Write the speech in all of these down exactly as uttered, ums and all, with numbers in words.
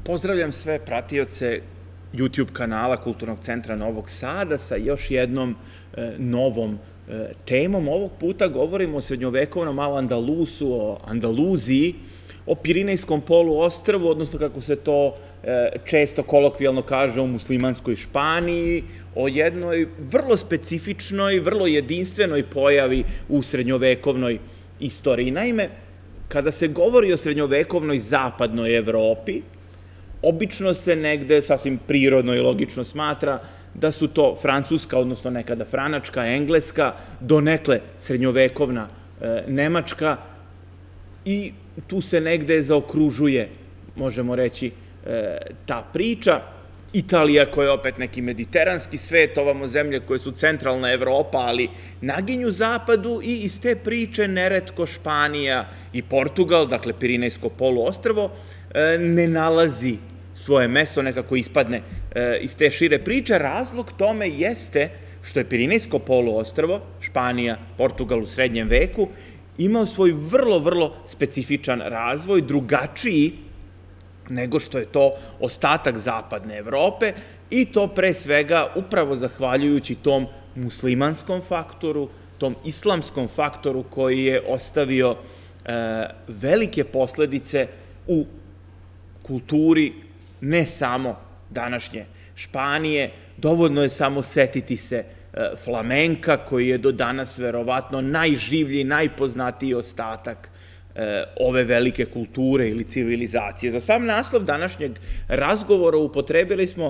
Pozdravljam sve pratioce YouTube kanala Kulturnog centra Novog Sada sa još jednom novom temom. Ovog puta govorimo o srednjovekovnom Al-Andalusu, o Andaluziji, o Pirinejskom poluostrvu, odnosno kako se to često kolokvijalno kaže o muslimanskoj Španiji, o jednoj vrlo specifičnoj, vrlo jedinstvenoj pojavi u srednjovekovnoj istoriji. Naime, kada se govori o srednjovekovnoj zapadnoj Evropi, obično se negde sasvim prirodno i logično smatra da su to Francuska, odnosno nekada Franačka, Engleska, donekle srednjovekovna Nemačka i tu se negde zaokružuje, možemo reći, ta priča. Italija koja je opet neki mediteranski svet, ovamo zemlje koje su centralna Evropa, ali naginju zapadu i iz te priče neretko Španija i Portugal, dakle Pirinejsko poluostrvo, ne nalazi svoje mesto, nekako ispadne iz te šire priče. Razlog tome jeste što je Pirinejsko poluostrvo, Španija, Portugal u srednjem veku, imao svoj vrlo, vrlo specifičan razvoj, drugačiji nego što je to ostatak zapadne Evrope i to pre svega upravo zahvaljujući tom muslimanskom faktoru, tom islamskom faktoru koji je ostavio velike posledice u kulturi ne samo današnje Španije. Dovoljno je samo setiti se flamenka koji je do danas verovatno najživlji, najpoznatiji ostatak ove velike kulture ili civilizacije. Za sam naslov današnjeg razgovora upotrebili smo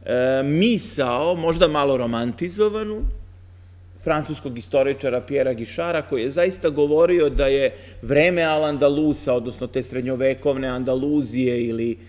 misao, možda malo romantizovanu, francuskog istoričara Pierra Guichara, koji je zaista govorio da je vreme Al-Andalusa, odnosno te srednjovekovne Andaluzije ili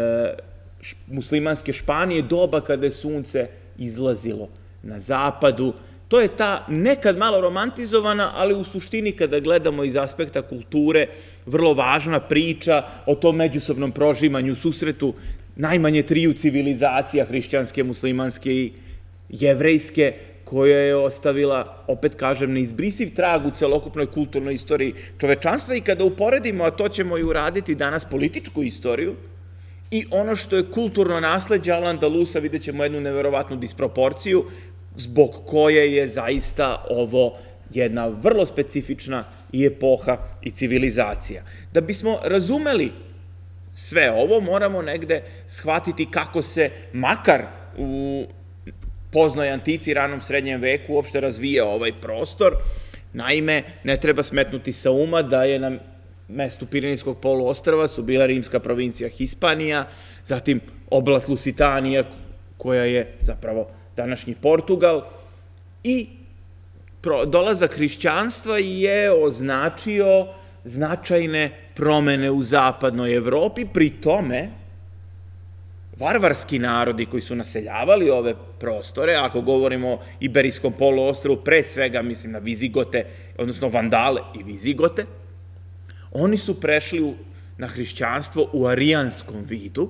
muslimanske Španije, doba kada je sunce izlazilo na zapadu. To je ta nekad malo romantizovana, ali u suštini kada gledamo iz aspekta kulture, vrlo važna priča o tom međusobnom prožimanju, susretu najmanje triju civilizacija, hrišćanske, muslimanske i jevrejske, koja je ostavila, opet kažem, neizbrisiv trag u celokupnoj kulturnoj istoriji čovečanstva. I kada uporedimo, a to ćemo i uraditi danas, političku istoriju i ono što je kulturno nasleđe Al-Andalusa, vidjet ćemo jednu neverovatnu disproporciju, zbog koje je zaista ovo jedna vrlo specifična i epoha i civilizacija. Da bismo razumeli sve ovo, moramo negde shvatiti kako se, makar u poznoj antici i ranom srednjem veku, uopšte razvijao ovaj prostor. Naime, ne treba smetnuti sa uma da je na mestu Pirinejskog poluostrva su bila rimska provincija Hispanija, zatim oblast Lusitanija, koja je zapravo današnji Portugal, i dolazak hrišćanstva je označio značajne promene u zapadnoj Evropi. Pri tome, varvarski narodi koji su naseljavali ove prostore, ako govorimo o Iberijskom poluostrvu, pre svega mislim na Vizigote, odnosno Vandale i Vizigote, oni su prešli na hrišćanstvo u arijanskom vidu,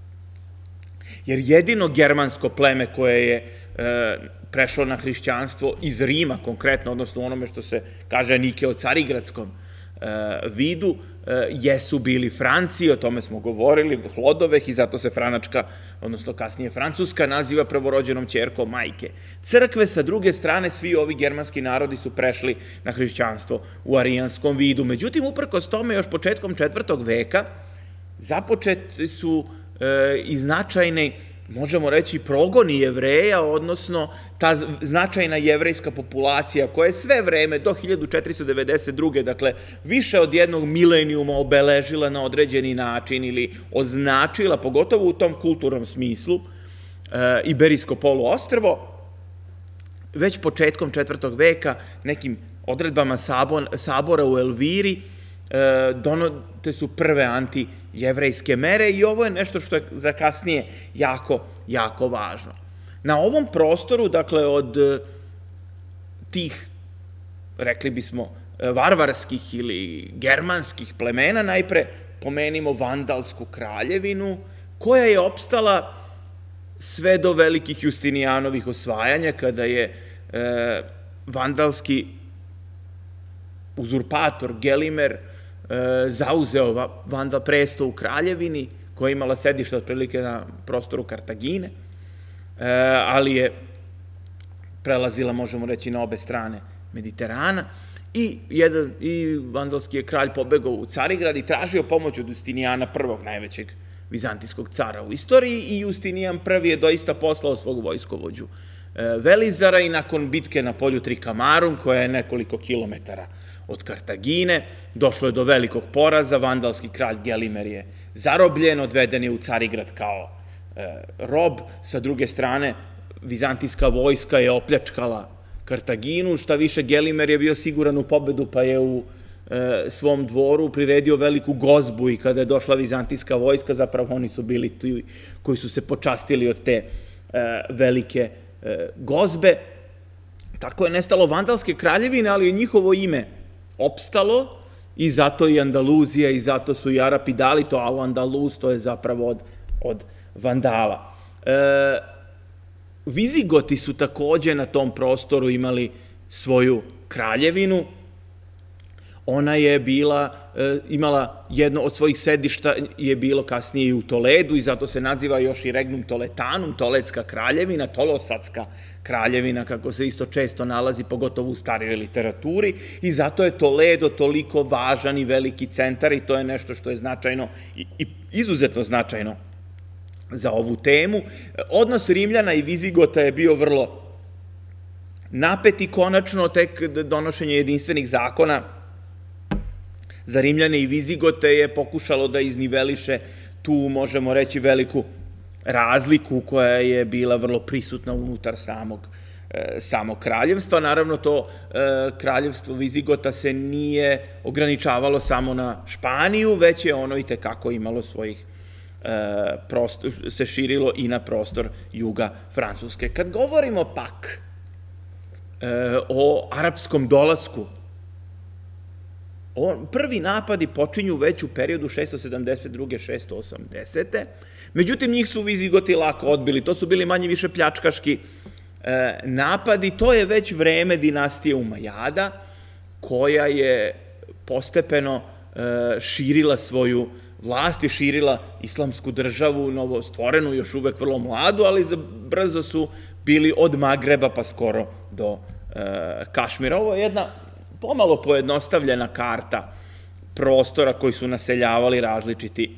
jer jedino germansko pleme koje je prešlo na hrišćanstvo iz Rima konkretno, odnosno onome što se kaže Nike o carigradskom vidu, jesu bili Franci, o tome smo govorili, Hlodoveh, i zato se Franačka, odnosno kasnije Francuska, naziva prvorođenom ćerkom majke crkve. Sa druge strane, svi ovi germanski narodi su prešli na hrišćanstvo u arijanskom vidu. Međutim, uprkos tome, još početkom četvrtog veka započeti su i značajni, možemo reći, progoni Jevreja, odnosno ta značajna jevrejska populacija koja je sve vreme do hiljadu četiristo devedeset druge. dakle više od jednog milenijuma obeležila na određeni način ili označila, pogotovo u tom kulturnom smislu, Iberijsko poluostrvo. Već početkom četvrtog veka nekim odredbama sabora u Elviri donete su prve antijevrejske mere i ovo je nešto što je za kasnije jako, jako važno. Na ovom prostoru, dakle, od tih, rekli bismo, varvarskih ili germanskih plemena, najpre pomenimo Vandalsku kraljevinu, koja je opstala sve do velikih Justinijanovih osvajanja, kada je vandalski uzurpator Gelimer zauzeo presto u kraljevini, koja je imala sedište otprilike na prostoru Kartagine, ali je prelazila, možemo reći, na obe strane Mediterana, i jedan, i vandalski je kralj pobegao u Carigrad i tražio pomoć od Justinijana prvog, najvećeg vizantijskog cara u istoriji, i Justinijan prvi je doista poslao svog vojskovođu Velizara i nakon bitke na polju Trikamarum, koja je nekoliko kilometara od Kartagine, došlo je do velikog poraza, vandalski kralj Gelimer je zarobljen, odveden je u Carigrad kao rob, sa druge strane vizantijska vojska je opljačkala Kartaginu, šta više Gelimer je bio siguran u pobedu, pa je u svom dvoru priredio veliku gozbu, i kada je došla vizantijska vojska, zapravo oni su bili ti koji su se počastili od te velike gozbe. Tako je nestalo vandalske kraljevine, ali je njihovo ime opstalo, i zato i Andaluzija, i zato su i Arapi dali to Al-Andalus, to je zapravo od Vandala. Vizigoti su takođe na tom prostoru imali svoju kraljevinu. Ona je bila, imala jedno od svojih sedišta, je bilo kasnije i u Toledu, i zato se naziva još i Regnum Toletanum, Toledska kraljevina, Tolosadska kraljevina, kako se isto često nalazi, pogotovo u starijoj literaturi, i zato je Toledo toliko važan i veliki centar, i to je nešto što je značajno i izuzetno značajno za ovu temu. Odnos Rimljana i Vizigota je bio vrlo napet, i konačno tek donošenje jedinstvenih zakona za Rimljane i Vizigote je pokušalo da izniveliše tu, možemo reći, veliku razliku koja je bila vrlo prisutna unutar samog samog kraljevstva. Naravno, to kraljevstvo Vizigota se nije ograničavalo samo na Španiju, već je ono i tekako imalo svojih, se širilo i na prostor juga Francuske. Kad govorimo pak o arapskom dolasku, prvi napadi počinju već u periodu šesto sedamdeset druge – šesto osamdesete Međutim, njih su Vizigoti lako odbili. To su bili manje više pljačkaški napadi. To je već vreme dinastije Umajada, koja je postepeno širila svoju vlast i širila islamsku državu, novo stvorenu, još uvek vrlo mladu, ali brzo su bili od Magreba pa skoro do Kašmira. Ovo je jedna pomalo pojednostavljena karta prostora koji su naseljavali različiti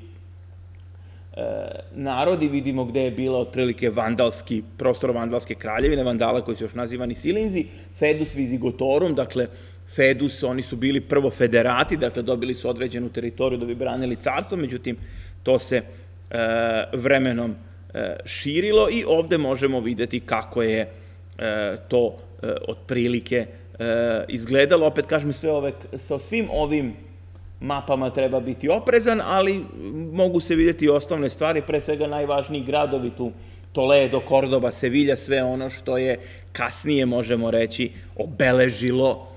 narodi. Vidimo gde je bila otprilike vandalski, prostor vandalske kraljevine, vandala koji su još nazivani Silinzi, Fedus Vizigotorum, dakle Fedus, oni su bili prvo federati, dakle dobili su određenu teritoriju da bi branili carstvo, međutim to se vremenom širilo, i ovde možemo videti kako je to otprilike izgledalo. Opet kažem, sa svim ovim mapama treba biti oprezan, ali mogu se videti osnovne stvari, pre svega najvažniji gradovi tu, Toledo, Kordoba, Sevilja, sve ono što je kasnije, možemo reći, obeležilo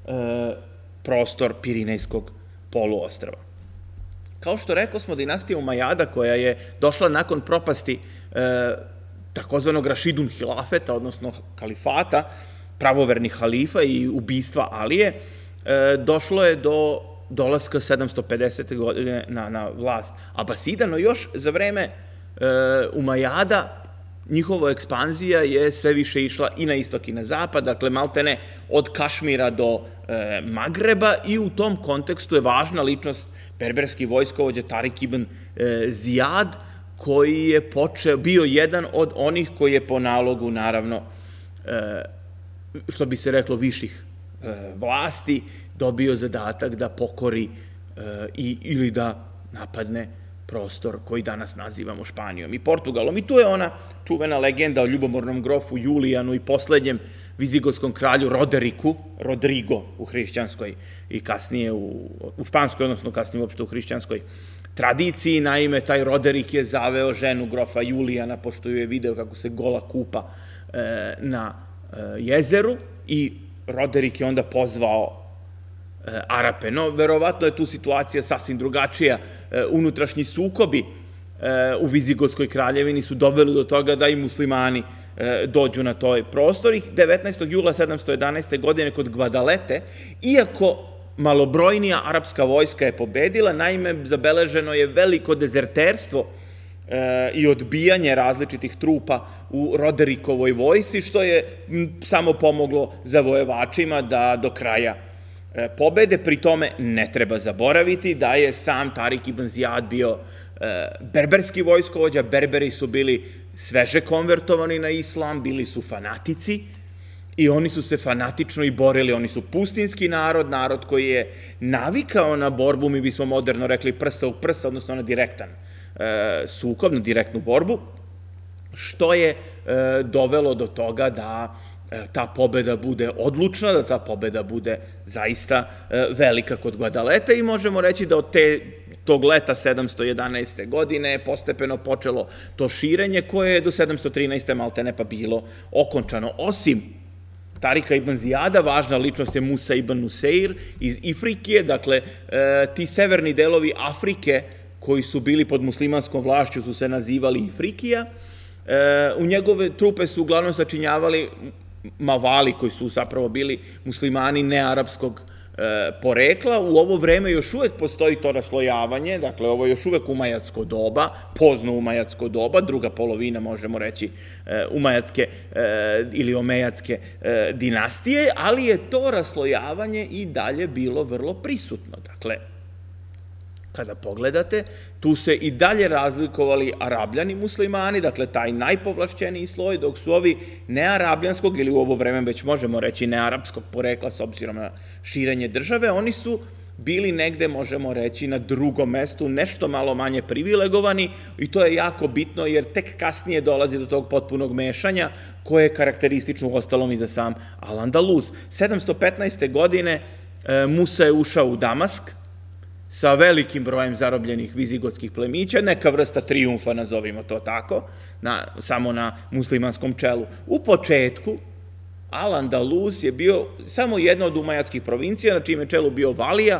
prostor Pirinejskog poluostrva. Kao što rekao smo, dinastija Umajada, koja je došla nakon propasti takozvanog Rašidun hilafeta, odnosno kalifata, pravovernih halifa i ubistva Alije, došlo je do dolaska sedamsto pedesete godine na vlast Abasida, no još za vreme Umajada njihova ekspanzija je sve više išla i na istok i na zapad, dakle maltene od Kašmira do Magreba, i u tom kontekstu je važna ličnost berberski vojskovođa Tarik ibn Zijad, koji je počeo, bio jedan od onih koji je po nalogu, naravno, što bi se reklo, viših vlasti, dobio zadatak da pokori ili da napadne prostor koji danas nazivamo Španijom i Portugalom. I tu je ona čuvena legenda o ljubomornom grofu Julijanu i poslednjem vizigotskom kralju Roderiku, Rodrigo u hrišćanskoj i kasnije u španskoj, odnosno kasnije uopšte u hrišćanskoj tradiciji. Naime, taj Roderik je zaveo ženu grofa Julijana, pošto ju je video kako se gola kupa na jezeru, i Roderik je onda pozvao Arape. No, verovatno je tu situacija sasvim drugačija. Unutrašnji sukobi u Vizigotskoj kraljevini su doveli do toga da i muslimani dođu na toj prostor. devetnaestog jula sedamsto jedanaeste godine kod Gvadalete, iako malobrojnija arapska vojska je pobedila, naime, zabeleženo je veliko dezerterstvo i odbijanje različitih trupa u Roderikovoj vojsci, što je samo pomoglo zavojevačima da do kraja pobede. Pri tome ne treba zaboraviti da je sam Tarik ibn Zijad bio berberski vojskovođa, berberi su bili sveže konvertovani na islam, bili su fanatici i oni su se fanatično i borili, oni su pustinski narod, narod koji je navikao na borbu, mi bismo moderno rekli prsa u prsa, odnosno na direktan sukob, na direktnu borbu, što je dovelo do toga da ta pobeda bude odlučna, da ta pobeda bude zaista velika kod Guadalete i možemo reći da od te tog leta sedamsto jedanaeste. godine je postepeno počelo to širenje koje je do sedamsto trinaeste. maltene pa bilo okončano. Osim Tarika ibn Zijada, važna ličnost je Musa ibn Nuseir iz Ifrikije, dakle ti severni delovi Afrike koji su bili pod muslimanskom vlašću su se nazivali Ifrikija. U njegove trupe su uglavnom sačinjavali Mavali koji su zapravo bili muslimani nearapskog porekla. U ovo vreme još uvek postoji to raslojavanje, dakle ovo je još uvek umajatsko doba, pozno umajatsko doba, druga polovina možemo reći umajatske ili omejatske dinastije, ali je to raslojavanje i dalje bilo vrlo prisutno. Dakle, kada pogledate, tu se i dalje razlikovali arabljani muslimani, dakle taj najpovlašćeniji sloj, dok su ovi nearabljanskog, ili u ovo vreme već možemo reći nearapskog porekla s obzirom na širenje države, oni su bili negde, možemo reći, na drugom mestu, nešto malo manje privilegovani i to je jako bitno jer tek kasnije dolazi do tog potpunog mešanja koje je karakteristično u ostalom i za sam Al-Andalus. sedamsto petnaeste. godine Musa je ušao u Damask sa velikim brojem zarobljenih vizigotskih plemića, neka vrsta trijumfa, nazovimo to tako, samo na muslimanskom čelu. U početku, Al-Andalus je bio samo jedna od umajatskih provincija, na čijem je čelu bio valija,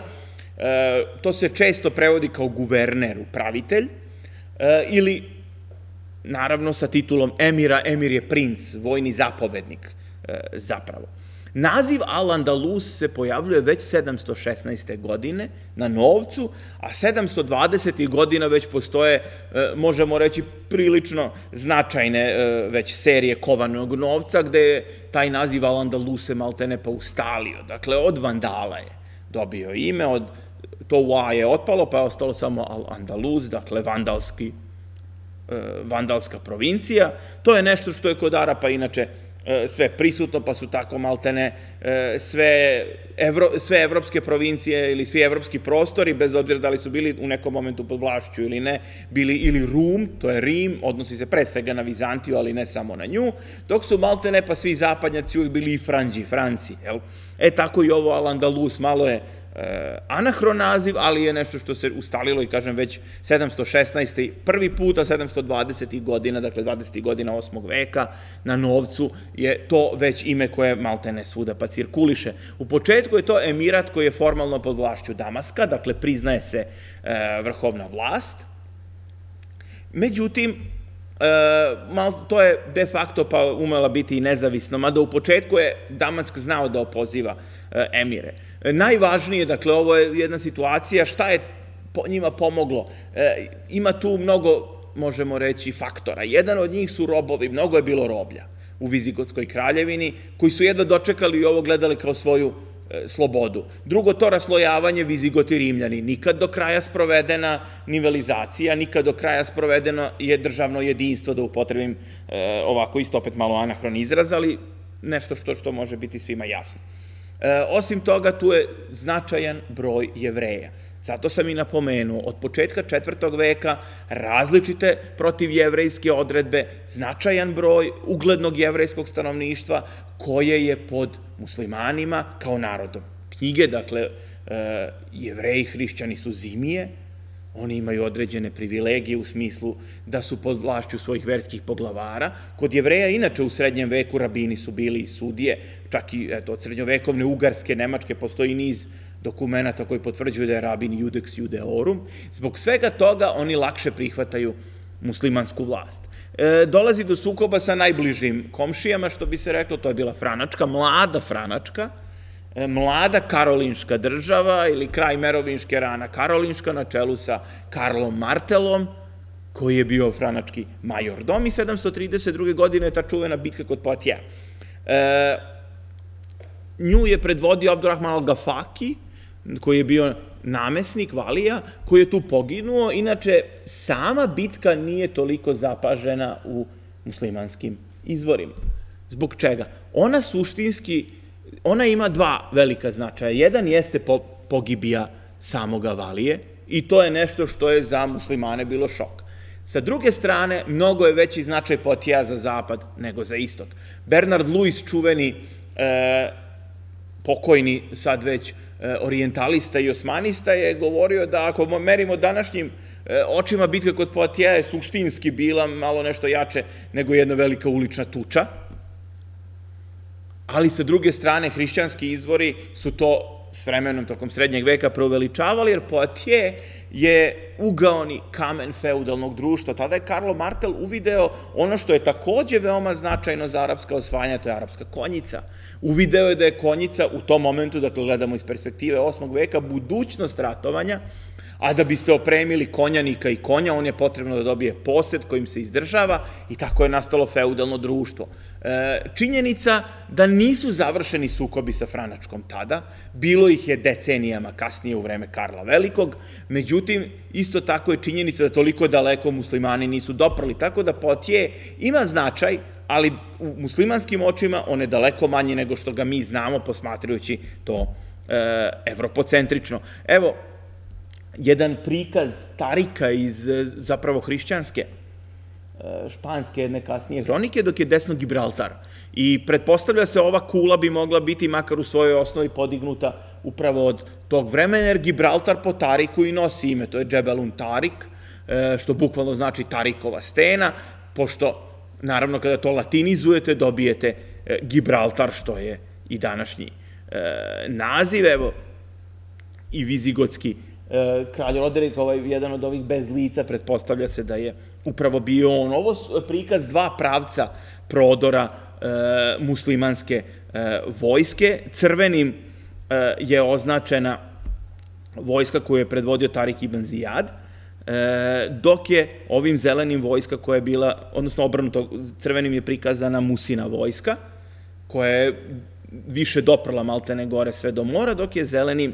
to se često prevodi kao guverner, upravitelj, ili, naravno, sa titulom emira, emir je princ, vojni zapovednik, zapravo. Naziv Al-Andalus se pojavljuje već sedamsto šesnaeste. godine na novcu, a sedamsto dvadesetih. godina već postoje, možemo reći, prilično značajne već serije kovanog novca, gde je taj naziv Al-Andalus se maltene pa ustalio. Dakle, od Vandala je dobio ime, od to U A je otpalo, pa je ostalo samo Al-Andalus, dakle, vandalski, vandalska provincija. To je nešto što je kod Arapa inače sve prisutno, pa su tako maltene sve evropske provincije ili svi evropski prostori, bez obzira da li su bili u nekom momentu pod vlašću ili ne, bili ili Rum, to je Rim, odnosi se pre svega na Vizantiju, ali ne samo na nju, dok su maltene pa svi zapadnjaci uvijek bili i Franđi, Franci. E tako i ovo Al-Andalus malo je anahron naziv, ali je nešto što se ustalilo i kažem već sedamsto šesnaeste. prvi puta sedamsto dvadesetih. godina, dakle dvadesetih. godina osmog veka, na novcu je to već ime koje maltene svuda pa cirkuliše. U početku je to emirat koji je formalno pod vlašću Damaska, dakle priznaje se vrhovna vlast. Međutim, to je de facto pa umela biti i nezavisno, mada u početku je Damask znao da opoziva emire. Najvažnije, dakle, ovo je jedna situacija, šta je njima pomoglo? Ima tu mnogo, možemo reći, faktora. Jedan od njih su robovi, mnogo je bilo roblja u Vizigotskoj kraljevini, koji su jedva dočekali i ovo gledali kao svoju slobodu. Drugo, to raslojavanje Vizigoti Rimljani. Nikad do kraja sprovedena nivelizacija, nikad do kraja sprovedeno je državno jedinstvo, da upotrebim ovako isto opet malo anahron izraz, ali nešto što može biti svima jasno. Osim toga, tu je značajan broj Jevreja. Zato sam i napomenuo, od početka četvrtog veka različite protivjevrejske odredbe, značajan broj uglednog jevrejskog stanovništva koje je pod muslimanima kao narodom. Knjige, dakle, Jevreji, hrišćani su zimije, oni imaju određene privilegije u smislu da su pod vlašću svojih verskih poglavara. Kod Jevreja, inače, u srednjem veku rabini su bili i sudije, čak i od srednjovekovne Ugarske, Nemačke, postoji niz dokumenta koji potvrđuju da je rabin Judex Judeorum. Zbog svega toga oni lakše prihvataju muslimansku vlast. Dolazi do sukoba sa najbližim komšijama, što bi se reklo, to je bila Franačka, mlada Franačka, mlada karolinška država ili kraj merovinške rana karolinška na čelu sa Karlom Martelom, koji je bio franački majordom i sedamsto trideset druge. godine je ta čuvena bitka kod Poitiers. Nju je predvodio Abdurrahman al-Gafaki, koji je bio namesnik, valija, koji je tu poginuo. Inače, sama bitka nije toliko zapažena u muslimanskim izvorima. Zbog čega? Ona suštinski, ona ima dva velika značaja. Jedan jeste pogibija samoga valije i to je nešto što je za muslimane bilo šok. Sa druge strane, mnogo je veći značaj Poitiers za zapad nego za istok. Bernard Lewis, čuveni pokojni sad već orijentalista i osmanista, je govorio da ako merimo današnjim očima bitka kod Poitiers je suštinski bila malo nešto jače nego jedna velika ulična tuča, ali sa druge strane hrišćanski izvori su to s vremenom tokom srednjeg veka preuveličavali, jer Poitiers je ugaoni kamen feudalnog društva. Tada je Karlo Martel uvideo ono što je takođe veoma značajno za arapska osvajanja, to je arapska konjica. Uvideo je da je konjica u tom momentu, dakle gledamo iz perspektive osmog veka, budućnost ratovanja, a da biste opremili konjanika i konja, on je potrebno da dobije posed kojim se izdržava i tako je nastalo feudalno društvo. Činjenica da nisu završeni sukobi sa Franačkom tada, bilo ih je decenijama kasnije u vreme Karla Velikog, međutim, isto tako je činjenica da toliko daleko muslimani nisu doprli, tako da Poitiers ima značaj, ali u muslimanskim očima on je daleko manji nego što ga mi znamo posmatrajući to evropocentrično. Evo, jedan prikaz Tarika iz zapravo hrišćanske, španske jedne kasnije hronike, dok je desno Gibraltar. I pretpostavlja se ova kula bi mogla biti makar u svojoj osnovi podignuta upravo od tog vremena, jer Gibraltar po Tariku i nosi ime, to je Džebelun Tarik, što bukvalno znači Tarikova stena, pošto, naravno, kada to latinizujete, dobijete Gibraltar, što je i današnji naziv. Evo, i vizigotski kralj Roderik, jedan od ovih bez lica, pretpostavlja se da je upravo bio on. Ovo je prikaz dva pravca prodora muslimanske vojske. Crvenim je označena vojska koju je predvodio Tarik ibn Zijad, dok je ovim zelenim vojska koja je bila, odnosno obrnuto, crvenim je prikazana Musina vojska, koja je više doprla maltene gore sve do mora, dok je zelenim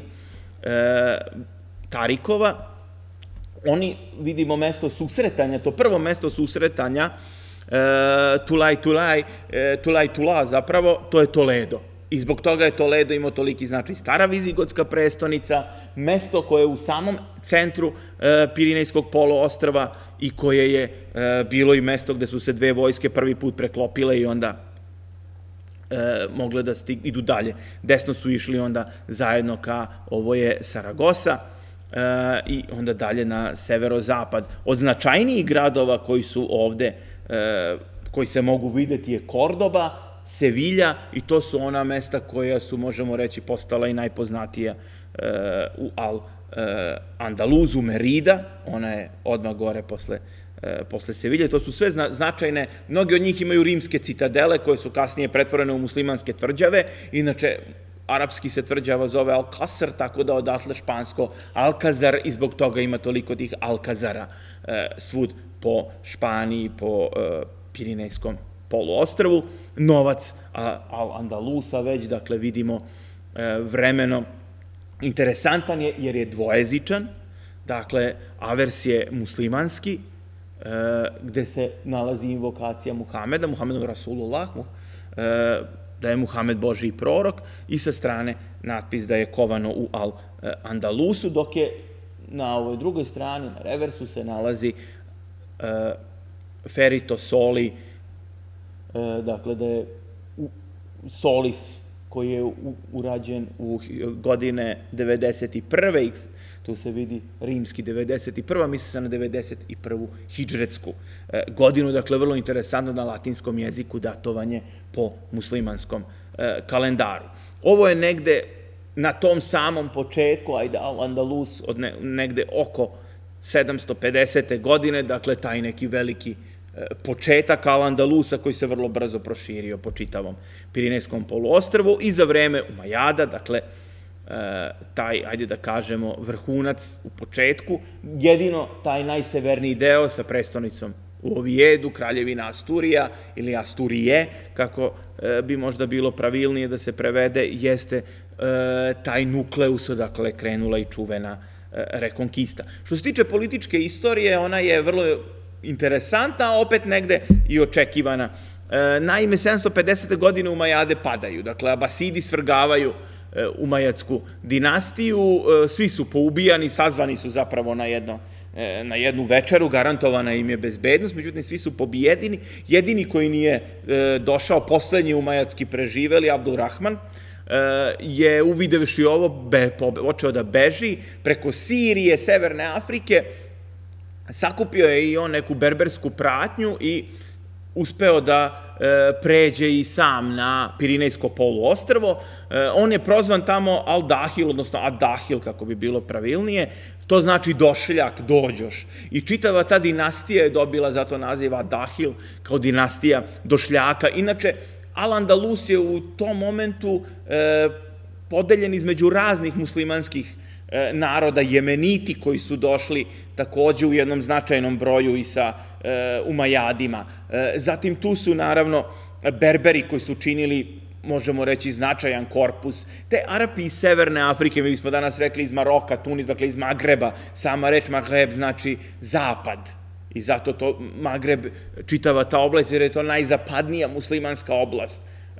Tarikova. Oni, vidimo, mesto susretanja, to prvo mesto susretanja, Tulaj Tulaj, Tulaj Tula zapravo, to je Toledo. I zbog toga je Toledo imao toliki značaj. Stara vizigotska prestonica, mesto koje je u samom centru Pirinejskog poluostrva i koje je bilo i mesto gde su se dve vojske prvi put preklopile i onda mogle da idu dalje. Desno su išli onda zajedno ka, ovo je Saragosa, i onda dalje na severozapad. Od značajnijih gradova koji su ovde, koji se mogu videti, je Kordoba, Sevilja, i to su ona mesta koja su, možemo reći, postala i najpoznatija u Al-Andaluzu. Merida, ona je odmah gore posle posle Sevilje. To su sve značajne, mnogi od njih imaju rimske citadele koje su kasnije pretvorene u muslimanske tvrđave. Inače, arapski se tvrđava zove Al-Kasr, tako da odatle špansko Alcazar, i zbog toga ima toliko tih Alcazara svud po Španiji, po Pirinejskom poluostrvu. Novac Al-Andalusa već, dakle, vidimo vremeno. Interesantan je jer je dvojezičan, dakle, avers je muslimanski, gde se nalazi invokacija Muhameda, Muhamedun Rasulullah, da je Muhamed Božji prorok, i sa strane natpis da je kovano u Al-Andalusu, dok je na ovoj drugoj strani, na reversu, se nalazi Ferito Soli, dakle da je Solis, koji je urađen u godine devedeset prve. Tu se vidi rimski devedeset prva, misli se na devedeset prvu hidžretsku godinu, dakle vrlo interesantno na latinskom jeziku datovanje po muslimanskom kalendaru. Ovo je negde na tom samom početku, ajde, Al-Andalus, od negde oko sedamsto pedesete godine, dakle taj neki veliki početak Al-Andalusa koji se vrlo brzo proširio po čitavom Pirinejskom poluostrvu i za vreme Umajada, dakle, taj, ajde da kažemo, vrhunac u početku, jedino taj najseverniji deo sa prestonicom u Ovijedu, kraljevina Asturija ili Asturije, kako bi možda bilo pravilnije da se prevede, jeste taj nukleus odakle krenula i čuvena rekonkista. Što se tiče političke istorije, ona je vrlo interesantna, a opet negde i očekivana. Naime, sedamsto pedesete godine Umajade padaju, dakle, Abasidi svrgavaju Umajadsku dinastiju, svi su poubijani, sazvani su zapravo na jedno na jednu večeru, garantovana im je bezbednost, međutim svi su pobijedini. Jedini koji nije došao, poslednji umajadski preživeli, Abdulrahman, je uvidevši ovo, počeo da beži preko Sirije, Severne Afrike, sakupio je i on neku berbersku pratnju i uspeo da pređe i sam na Pirinejsko poluostrvo. On je prozvan tamo Al-Dahil, odnosno Ad-Dahil, kako bi bilo pravilnije. To znači došljak, dođoš. I čitava ta dinastija je dobila zato naziv Ad-Dahil, kao dinastija došljaka. Inače, Al-Andalus je u tom momentu podeljen između raznih muslimanskih naroda, Jemeniti koji su došli takođe u jednom značajnom broju i sa Umajadima. Zatim tu su naravno Berberi koji su činili, možemo reći, značajan korpus, te Arapi iz Severne Afrike, mi bismo danas rekli iz Maroka, Tunis, dakle iz Magreba, sama reč Magreb znači zapad. I zato to Magreb, čitava ta oblast, jer je to najzapadnija muslimanska oblast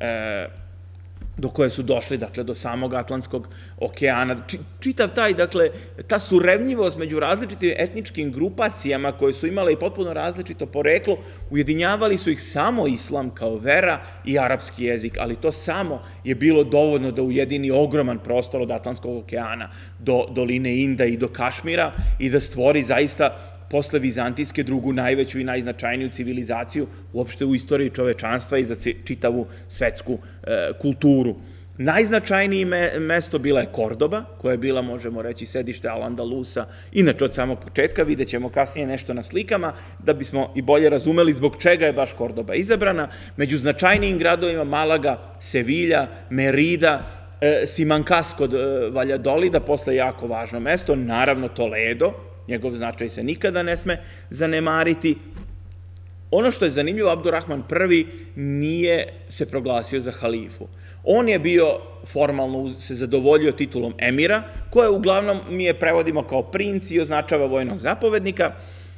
do koje su došli, dakle, do samog Atlantskog okeana. Čitav taj, dakle, ta surevnjivost među različitim etničkim grupacijama koje su imale i potpuno različito poreklo, ujedinjavali su ih samo islam kao vera i arapski jezik, ali to samo je bilo dovoljno da ujedini ogroman prostor od Atlantskog okeana do doline Inda i do Kašmira i da stvori zaista posle vizantijske drugu najveću i najznačajniju civilizaciju uopšte u istoriji čovečanstva i za čitavu svetsku kulturu. Najznačajnije mesto bila je Kordoba, koja je bila, možemo reći, sedište Al-Andalusa, inače od samog početka, vidjet ćemo kasnije nešto na slikama, da bismo i bolje razumeli zbog čega je baš Kordoba izabrana. Među značajnijim gradovima Malaga, Sevilja, Merida, Simancas kod Valjadolida, posle jako važno mesto, naravno Toledo, njegov značaj se nikada ne sme zanemariti. Ono što je zanimljivo, Abdurrahman prvi nije se proglasio za halifu. On je bio, formalno se zadovoljio titulom emira, koje uglavnom mi je prevodimo kao princ i označava vojnog zapovednika.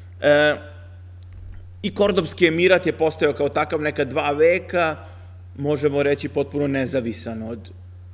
I Kordobski emirat je postojao kao takav neka dva veka, možemo reći potpuno nezavisan od,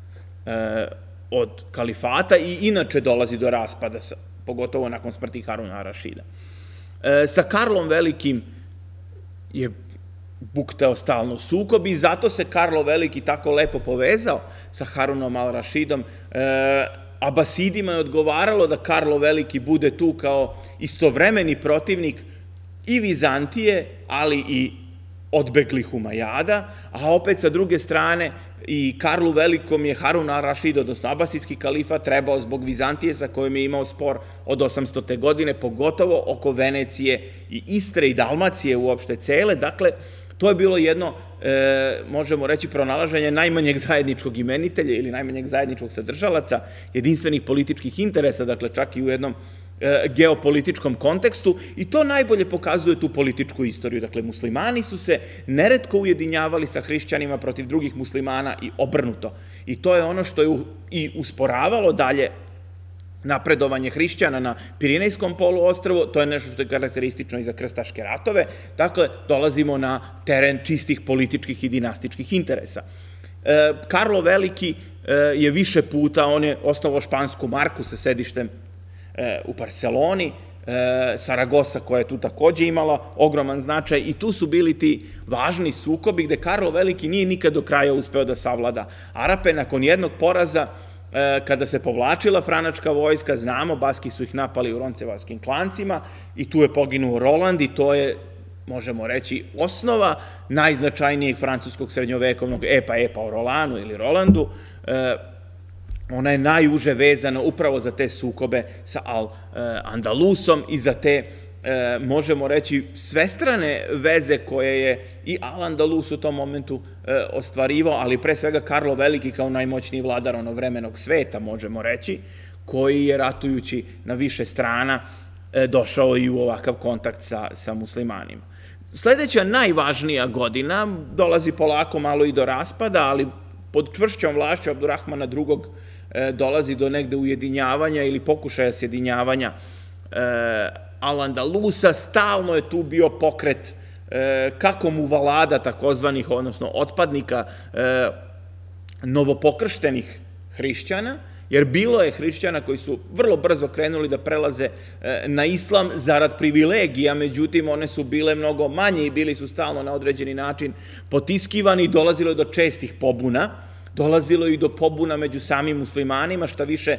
od kalifata i inače dolazi do raspada, pogotovo nakon smrti Haruna ar-Rašida. Sa Karlom Velikim je buktao stalno sukob i zato se Karlo Veliki tako lepo povezao sa Harunom al-Rašidom. Abasidima je odgovaralo da Karlo Veliki bude tu kao istovremeni protivnik i Vizantije, ali i odbeglih Umajada, a opet sa druge strane i Karlu Velikom je Harun ar-Rašid, odnosno abasidski kalifat, trebao zbog Vizantije sa kojom je imao spor od osamstote godine, pogotovo oko Venecije i Istre i Dalmacije uopšte cele. Dakle, to je bilo jedno, možemo reći, pronalaženje najmanjeg zajedničkog imenitelja ili najmanjeg zajedničkog sadržalaca, jedinstvenih političkih interesa, dakle čak i u jednom geopolitičkom kontekstu, i to najbolje pokazuje tu političku istoriju. Dakle, muslimani su se neretko ujedinjavali sa hrišćanima protiv drugih muslimana i obrnuto. I to je ono što je i usporavalo dalje napredovanje hrišćana na Pirinejskom poluostrvu. To je nešto što je karakteristično i za krstaške ratove. Dakle, dolazimo na teren čistih političkih i dinastičkih interesa. Karlo Veliki je više puta, on je osnovao špansku marku sa sedištem u Barceloni, Saragosa koja je tu takođe imala ogroman značaj i tu su bili ti važni sukobi gde Karlo Veliki nije nikad do kraja uspeo da savlada Arape. Nakon jednog poraza, kada se povlačila franačka vojska, znamo, Baski su ih napali u Roncevarskim klancima i tu je poginuo Roland i to je, možemo reći, osnova najznačajnijeg francuskog srednjovekovnog epa, epa o Rolanu ili Rolandu. Ona je najuže vezana upravo za te sukobe sa Al-Andalusom i za te možemo reći, svestrane veze koje je i Al-Andalus u tom momentu ostvarivao, ali pre svega Karlo Veliki kao najmoćniji vladar onovremenog sveta, možemo reći, koji je ratujući na više strana došao i u ovakav kontakt sa muslimanima. Sledeća najvažnija godina dolazi polako malo i do raspada, ali pod čvršćom vlašću Abdurrahmana drugog dolazi do negde ujedinjavanja ili pokušaja sjedinjavanja Al-Andalusa. Stalno je tu bio pokret kako mu valada takozvanih, odnosno otpadnika novopokrštenih hrišćana, jer bilo je hrišćana koji su vrlo brzo krenuli da prelaze na islam zarad privilegija, međutim one su bile mnogo manje i bili su stalno na određeni način potiskivani i dolazilo je do čestih pobuna, dolazilo je i do pobuna među samim muslimanima, šta više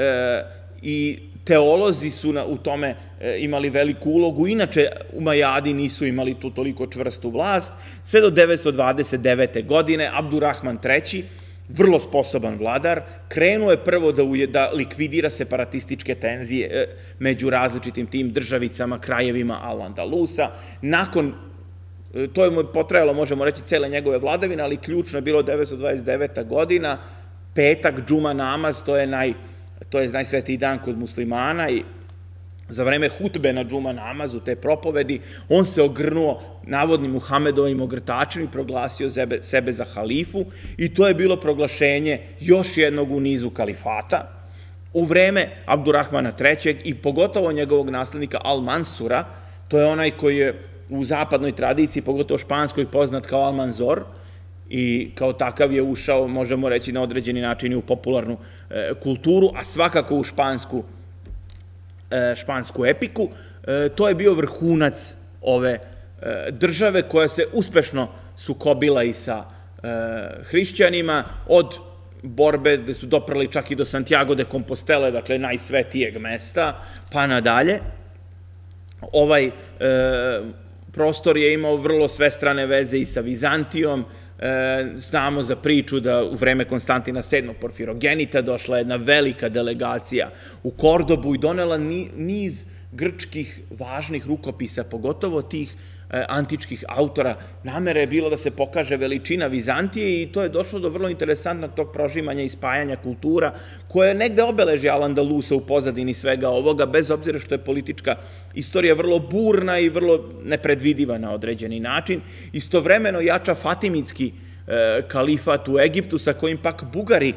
i teolozi su u tome imali veliku ulogu, inače Umajadi nisu imali tu toliko čvrstu vlast, sve do devetsto dvadeset devete. godine Abdurrahman treći, vrlo sposoban vladar, krenuo je prvo da likvidira separatističke tenzije među različitim tim državicama, krajevima Al-Andalusa. Nakon, to je mu potrajalo, možemo reći, cele njegove vladavine, ali ključno je bilo devetsto dvadeset deveta. godina, petak, džuma namaz, to je naj, to je najsvetiji dan kod muslimana i za vreme hutbe na džuma namazu, te propovedi, on se ogrnuo navodnim Muhamedovim ogrtačem i proglasio sebe za halifu i to je bilo proglašenje još jednog u nizu kalifata. U vreme Abdurrahmana trećeg i pogotovo njegovog naslednika Al-Mansura, to je onaj koji je u zapadnoj tradiciji, pogotovo španskoj, poznat kao Al-Manzor i kao takav je ušao, možemo reći, na određeni način i u popularnu kulturu, a svakako u špansku špansku epiku. To je bio vrhunac ove države koja se uspešno sukobila i sa hrišćanima, od borbe gde su doprali čak i do Santiago de Compostele, dakle najsvetijeg mesta, pa nadalje. Ovaj prostor je imao vrlo svestrane veze i sa Vizantijom. Znamo za priču da u vreme Konstantina sedmog Porfirogenita došla jedna velika delegacija u Kordobu i donela niz grčkih važnih rukopisa, pogotovo tih antičkih autora. Namera je bilo da se pokaže veličina Vizantije i to je došlo do vrlo interesantnog tog prožimanja i spajanja kultura, koje je negde obeleži Al-Andalusa u pozadini svega ovoga, bez obzira što je politička istorija vrlo burna i vrlo nepredvidiva na određeni način. Istovremeno jača Fatimitski kalifat u Egiptu, sa kojim pak Bugari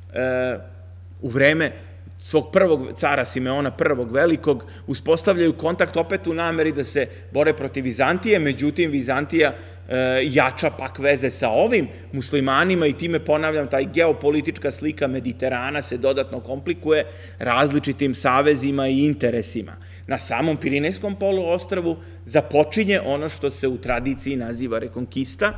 u vreme svog prvog cara Simeona prvog velikog uspostavljaju kontakt opet u nameri da se bore protiv Vizantije, međutim Vizantija jača pak veze sa ovim muslimanima i time, ponavljam, taj geopolitička slika Mediterana se dodatno komplikuje različitim savezima i interesima. Na samom Pirinejskom poluostrvu započinje ono što se u tradiciji naziva rekonkista,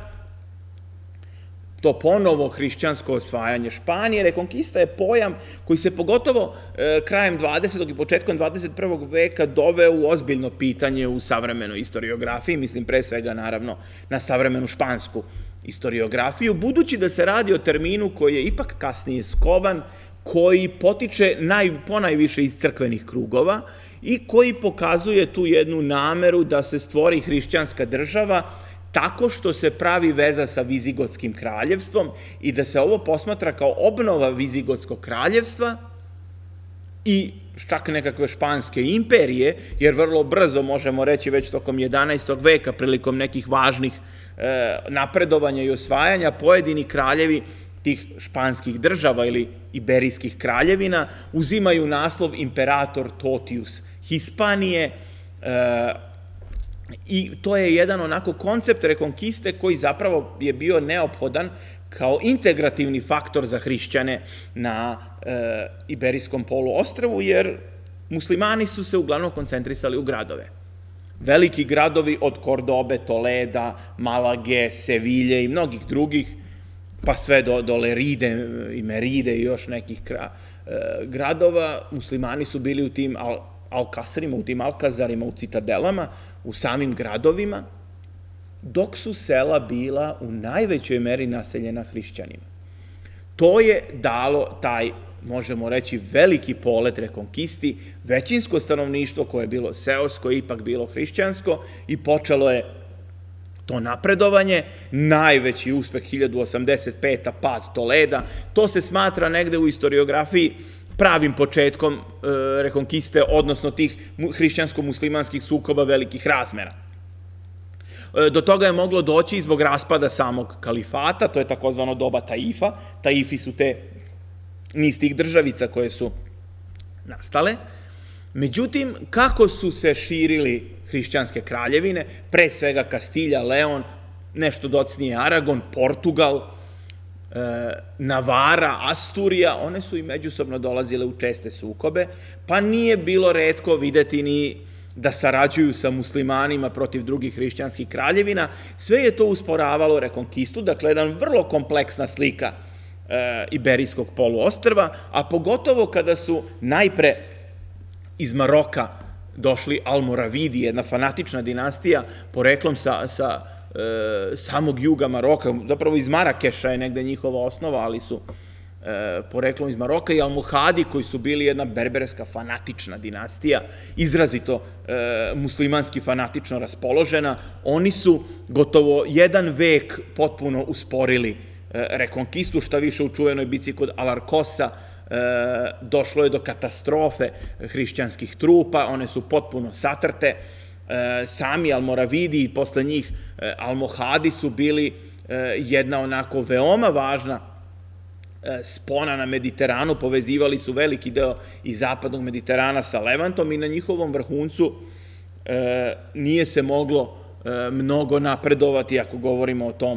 to ponovo hrišćansko osvajanje Španije. Rekonkista je pojam koji se pogotovo krajem dvadesetog i početkom dvadeset prvog veka doveo u ozbiljno pitanje u savremenoj istoriografiji, mislim pre svega naravno na savremenu špansku istoriografiju, budući da se radi o terminu koji je ipak kasnije skovan, koji potiče ponajviše iz crkvenih krugova i koji pokazuje tu jednu nameru da se stvori hrišćanska država tako što se pravi veza sa Vizigotskim kraljevstvom i da se ovo posmatra kao obnova Vizigotskog kraljevstva i čak nekakve španske imperije, jer vrlo brzo, možemo reći već tokom jedanaestog veka, prilikom nekih važnih napredovanja i osvajanja, pojedini kraljevi tih španskih država ili iberijskih kraljevina uzimaju naslov imperator totius Hispanije, i to je jedan onako koncept rekonkiste koji zapravo je bio neophodan kao integrativni faktor za hrišćane na Iberijskom poluostrvu, jer muslimani su se uglavnom koncentrisali u gradove. Veliki gradovi od Kordobe, Toleda, Malage, Sevilje i mnogih drugih, pa sve do Leride i Meride i još nekih gradova, muslimani su bili u tim alkasarima, u tim alkazarima, u citadelama, u samim gradovima, dok su sela bila u najvećoj meri naseljena hrišćanima. To je dalo taj možemo reći, veliki polet rekonkisti, većinsko stanovništvo koje je bilo seosko, ipak bilo hrišćansko i počelo je to napredovanje, najveći uspeh hiljadu osamdeset peta. pad Toleda, to se smatra negde u historiografiji pravim početkom rekonkiste, odnosno tih hrišćansko-muslimanskih sukoba velikih razmera. Do toga je moglo doći zbog raspada samog kalifata, to je takozvano doba Taifa. Taifi su te niz tih državica koje su nastale. Međutim, kako su se širili hrišćanske kraljevine, pre svega Kastilja, Leon, nešto docnije Aragon, Portugal, Navara, Asturija, one su i međusobno dolazile u česte sukobe, pa nije bilo retko videti ni da sarađuju sa muslimanima protiv drugih hrišćanskih kraljevina. Sve je to usporavalo rekonkistu, dakle, jedan vrlo kompleksna slika Iberijskog poluostrva, a pogotovo kada su najpre iz Maroka došli Almoravidi, jedna fanatična dinastija, poreklom sa samog juga Maroka, zapravo iz Marakeša je negde njihova osnova, ali su poreklom iz Maroka, i Almohadi, koji su bili jedna berberska fanatična dinastija, izrazito muslimanski fanatično raspoložena. Oni su gotovo jedan vek potpuno usporili rekonkistu, šta više u čuvenoj bici kod Alarkosa došlo je do katastrofe hrišćanskih trupa, one su potpuno satrte. Sami Almoravidi i posle njih Almohadi su bili jedna onako veoma važna spona na Mediteranu, povezivali su veliki deo iz zapadnog Mediterana sa Levantom i na njihovom vrhuncu nije se moglo mnogo napredovati ako govorimo o tom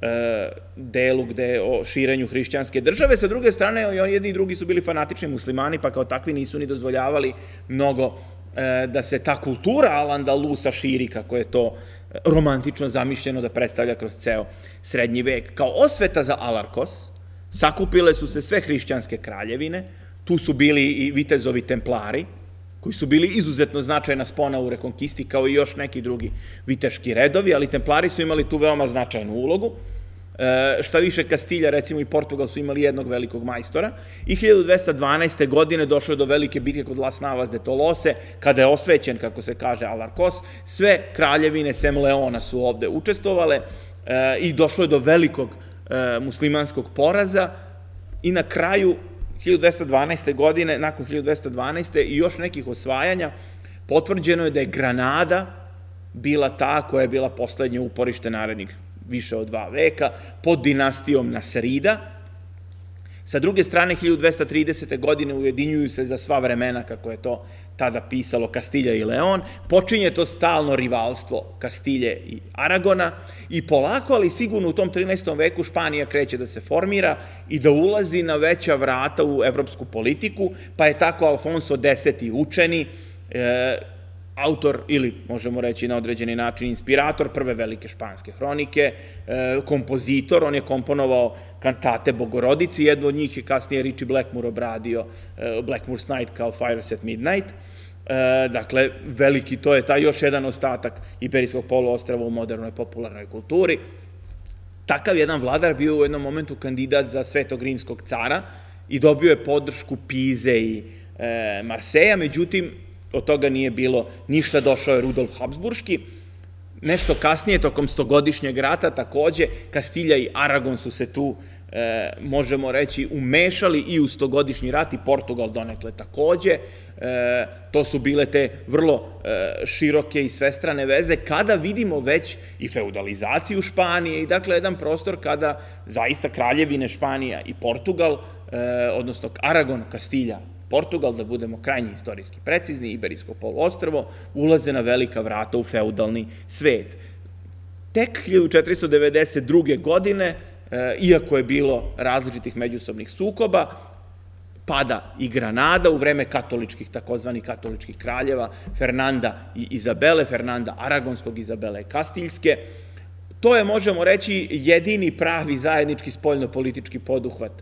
delu gde o širenju hrišćanske države. Sa druge strane, i oni jedni i drugi su bili fanatični muslimani, pa kao takvi nisu ni dozvoljavali mnogo da se ta kultura Al-Andalusa širi, kako je to romantično zamišljeno da predstavlja kroz ceo srednji vek. Kao osveta za Alarkos sakupile su se sve hrišćanske kraljevine, tu su bili i vitezovi templari, koji su bili izuzetno značajna spona u rekonkisti, kao i još neki drugi viteški redovi, ali templari su imali tu veoma značajnu ulogu. Šta više, Kastilja, recimo, i Portugal su imali jednog velikog majstora i hiljadu dvesta dvanaeste. godine došlo je do velike bitke kod Las Navas de Tolose, kada je osvećen, kako se kaže, Alarkos. Sve kraljevine sem Leona su ovde učestvovale i došlo je do velikog muslimanskog poraza i na kraju hiljadu dvesta dvanaeste. godine, nakon hiljadu dvesta dvanaeste. i još nekih osvajanja, potvrđeno je da je Granada bila ta koja je bila poslednje uporište narednih više od dva veka, pod dinastijom Nasrida. Sa druge strane, hiljadu dvesta tridesete. godine ujedinjuju se za sva vremena, kako je to tada pisalo, Kastilja i Leon. Počinje to stalno rivalstvo Kastilje i Aragona i polako, ali sigurno u tom trinaestom veku Španija kreće da se formira i da ulazi na veća vrata u evropsku politiku, pa je tako Alfonso deseti. učeni, autor, ili možemo reći na određeni način inspirator prve velike španske hronike, kompozitor, on je komponovao kantate Bogorodici, jednu od njih je kasnije Ritchie Blackmore obradio, Blackmore's Night kao Fires at Midnight. Dakle, veliki, to je taj još jedan ostatak Iberijskog poluostrva u modernoj popularnoj kulturi. Takav jedan vladar bio u jednom momentu kandidat za Svetog rimskog cara i dobio je podršku Pize i Marseja, međutim, od toga nije bilo ništa, došao je Rudolf Habsburški. Nešto kasnije, tokom stogodišnjeg rata, takođe, Kastilja i Aragon su se tu, možemo reći, umešali i u stogodišnji rat, i Portugal donekle takođe. To su bile te vrlo široke i svestrane veze, kada vidimo već i feudalizaciju Španije i dakle jedan prostor kada zaista kraljevine Španija i Portugal, odnosno Aragon, Kastilja, Portugal, da budemo krajnje istorijski precizni, Iberijsko poluostrvo, ulaze na velika vrata u feudalni svet. Tek hiljadu četiristo devedeset druge. godine, iako je bilo različitih međusobnih sukoba, pada i Granada u vreme katoličkih, takozvanih katoličkih kraljeva, Fernanda i Izabele, Fernanda Aragonskog, Izabele Kastiljske. To je, možemo reći, jedini pravi zajednički spoljnopolitički poduhvat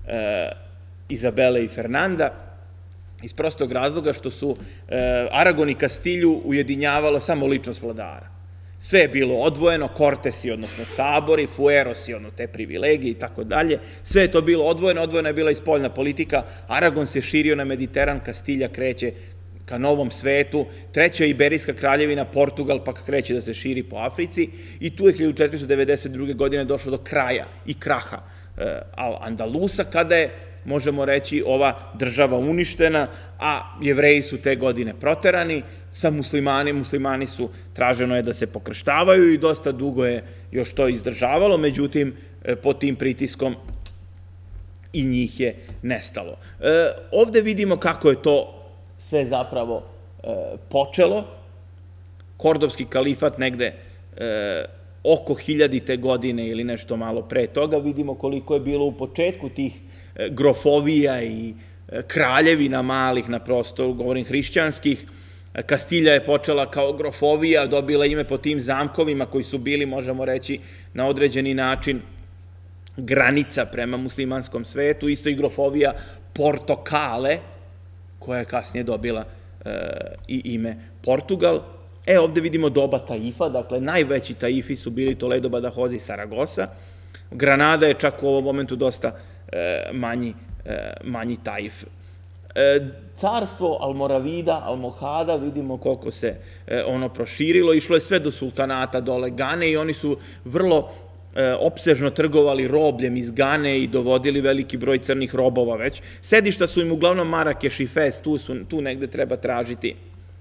Izabele i Fernanda, iz prostog razloga što su Aragon i Kastilju ujedinjavalo samo ličnost vladara. Sve je bilo odvojeno, kortesi, odnosno sabori, fuerosi, ono, te privilegije i tako dalje. Sve je to bilo odvojeno, odvojena je bila i spoljna politika. Aragon se širio na Mediteran, Kastilja kreće ka Novom svetu, treća Iberijska kraljevina, Portugal pak kreće da se širi po Africi i tu je hiljadu četiristo devedeset druge. godine došlo do kraja i kraha Al-Andalusa, kada je, možemo reći, ova država uništena, a Jevreji su te godine proterani, sa muslimani, muslimani su, traženo je da se pokrštavaju i dosta dugo je još to izdržavalo, međutim, pod tim pritiskom i njih je nestalo. Ovde vidimo kako je to sve zapravo počelo. Kordovski kalifat negde oko hiljadite godine ili nešto malo pre toga, vidimo koliko je bilo u početku tih grofovija i kraljevina malih na prostoru, govorim hrišćanskih. Kastilja je počela kao grofovija, dobila ime po tim zamkovima koji su bili, možemo reći, na određeni način granica prema muslimanskom svetu. Isto i grofovija Portokale, koja je kasnije dobila i ime Portugal. E, ovde vidimo doba taifa, dakle, najveći taifi su bili Toledo, Badajoz i Saragosa. Granada je čak u ovom momentu dosta manji taif. Carstvo Almoravida, Almohada, vidimo koliko se ono proširilo, išlo je sve do sultanata dole Gane i oni su vrlo opsežno trgovali robljem iz Gane i dovodili veliki broj crnih robova već. Sedišta su im uglavnom Marakeš i Fez, tu negde treba tražiti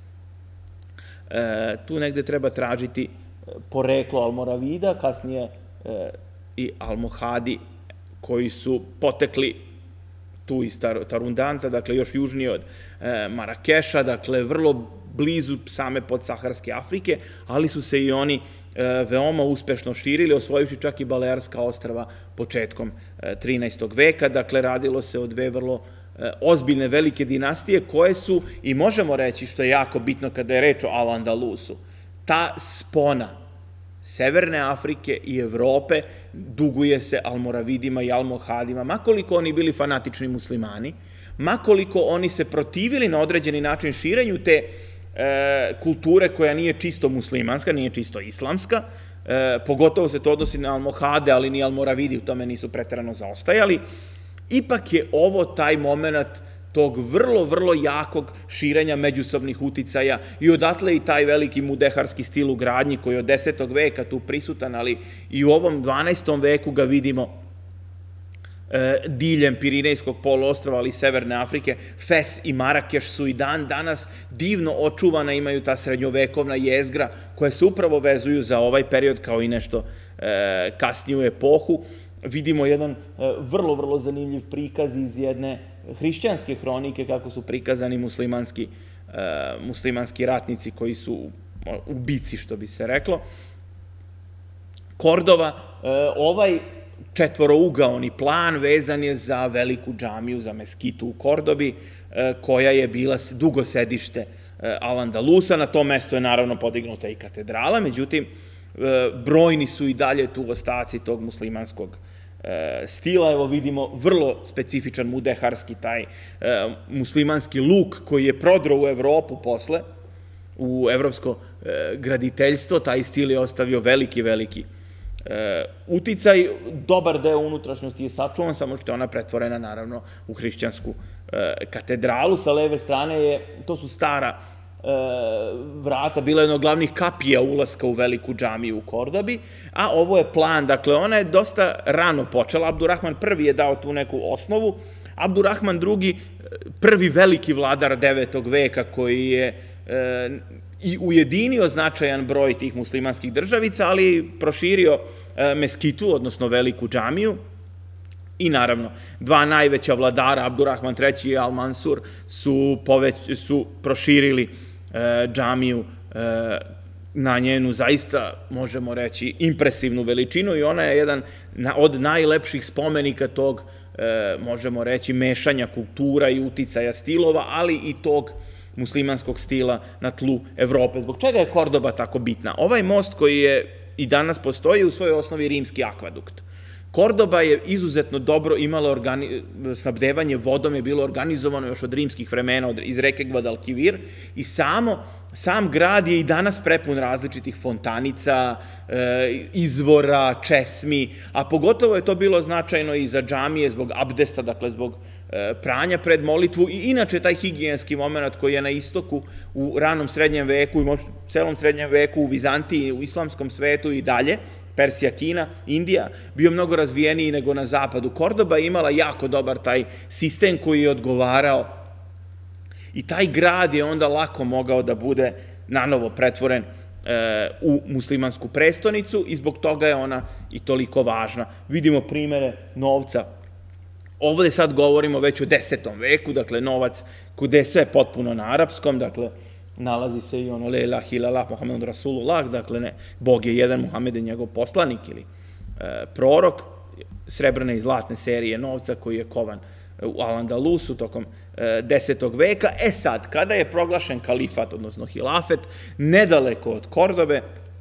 tu negde treba tražiti poreklo Almoravida, kasnije i Almohadi koji su potekli tu iz Tarundanta, dakle još južnije od Marakeša, dakle vrlo blizu same podsaharske Afrike, ali su se i oni veoma uspešno širili, osvojivši čak i Balearska ostrva početkom trinaestog veka, dakle radilo se o dve vrlo ozbiljne velike dinastije koje su, i možemo reći što je jako bitno kada je reč o Al-Andalusu, ta spona Severne Afrike i Evrope duguje se Almoravidima i Almohadima, makoliko oni bili fanatični muslimani, makoliko oni se protivili na određeni način širenju te kulture koja nije čisto muslimanska, nije čisto islamska, pogotovo se to odnosi na Almohade, ali ni Almoravidi u tome nisu preterano zaostajali. Ipak je ovo taj moment tog vrlo, vrlo jakog širenja međusobnih uticaja i odatle i taj veliki mudeharski stil u gradnji koji je od desetog veka tu prisutan, ali i u ovom dvanaestom veku ga vidimo diljem Pirinejskog poluostrva, ali i Severne Afrike. Fes i Marakeš su i dan danas divno očuvana, imaju ta srednjovekovna jezgra koja se upravo vezuju za ovaj period kao i nešto kasniju epohu. Vidimo jedan vrlo, vrlo zanimljiv prikaz iz jedne hrišćanske hronike kako su prikazani muslimanski ratnici koji su u bici, što bi se reklo. Kordova, ovaj četvorougaoni plan vezan je za veliku džamiju, za meskitu u Kordobi, koja je bila dugo sedište Al-Andalusa. Na tom mestu je naravno podignuta i katedrala, međutim, brojni su i dalje tu ostaci tog muslimanskog stila. Evo vidimo vrlo specifičan mudeharski taj muslimanski luk koji je prodro u Evropu posle, u evropsko graditeljstvo. Taj stil je ostavio veliki, veliki uticaj. Dobar deo unutrašnjosti je sačuvan, samo što je ona pretvorena naravno u hrišćansku katedralu. Sa leve strane je, to su stara vrata, bila je jedna od glavnih kapija ulaska u veliku džamiju u Kordobi, a ovo je plan, dakle ona je dosta rano počela. Abdurrahman prvi je dao tu neku osnovu, Abdurrahman drugi, prvi veliki vladar devetog veka koji je i ujedinio značajan broj tih muslimanskih državica, ali proširio meskitu, odnosno veliku džamiju. I naravno, dva najveća vladara, Abdurrahman treći i Al-Mansur, su proširili džamiju na njenu zaista, možemo reći, impresivnu veličinu i ona je jedan od najlepših spomenika tog, možemo reći, mešanja kultura i uticaja stilova, ali i tog muslimanskog stila na tlu Evrope. Zbog čega je Kordoba tako bitna? Ovaj most koji je i danas postoji u svojoj osnovi rimski akvadukt. Kordoba je izuzetno dobro imala, snabdevanje vodom je bilo organizovano još od rimskih vremena, iz reke Guadalquivir, i samo sam grad je i danas prepun različitih fontanica, izvora, česmi, a pogotovo je to bilo značajno i za džamije zbog abdesta, dakle zbog pranja pred molitvu i inače taj higijenski moment koji je na istoku u ranom srednjem veku i možda u celom srednjem veku u Vizantiji, u islamskom svetu i dalje, Persija, Kina, Indija, bio mnogo razvijeniji nego na zapadu. Kordoba je imala jako dobar taj sistem koji je odgovarao i taj grad je onda lako mogao da bude nanovo pretvoren u muslimansku prestonicu i zbog toga je ona i toliko važna. Vidimo primere novca. Ovde sad govorimo već o desetom veku, dakle novac gde je sve potpuno na arapskom, dakle nalazi se i ono la ilaha illallah Muhammed Rasulullah, dakle ne, Bog je jedan, Muhammed je njegov poslanik ili prorok, srebrne i zlatne serije novca koji je kovan u Al-Andalusu tokom desetog veka. E sad, kada je proglašen kalifat, odnosno hilafet, nedaleko od Kordobe,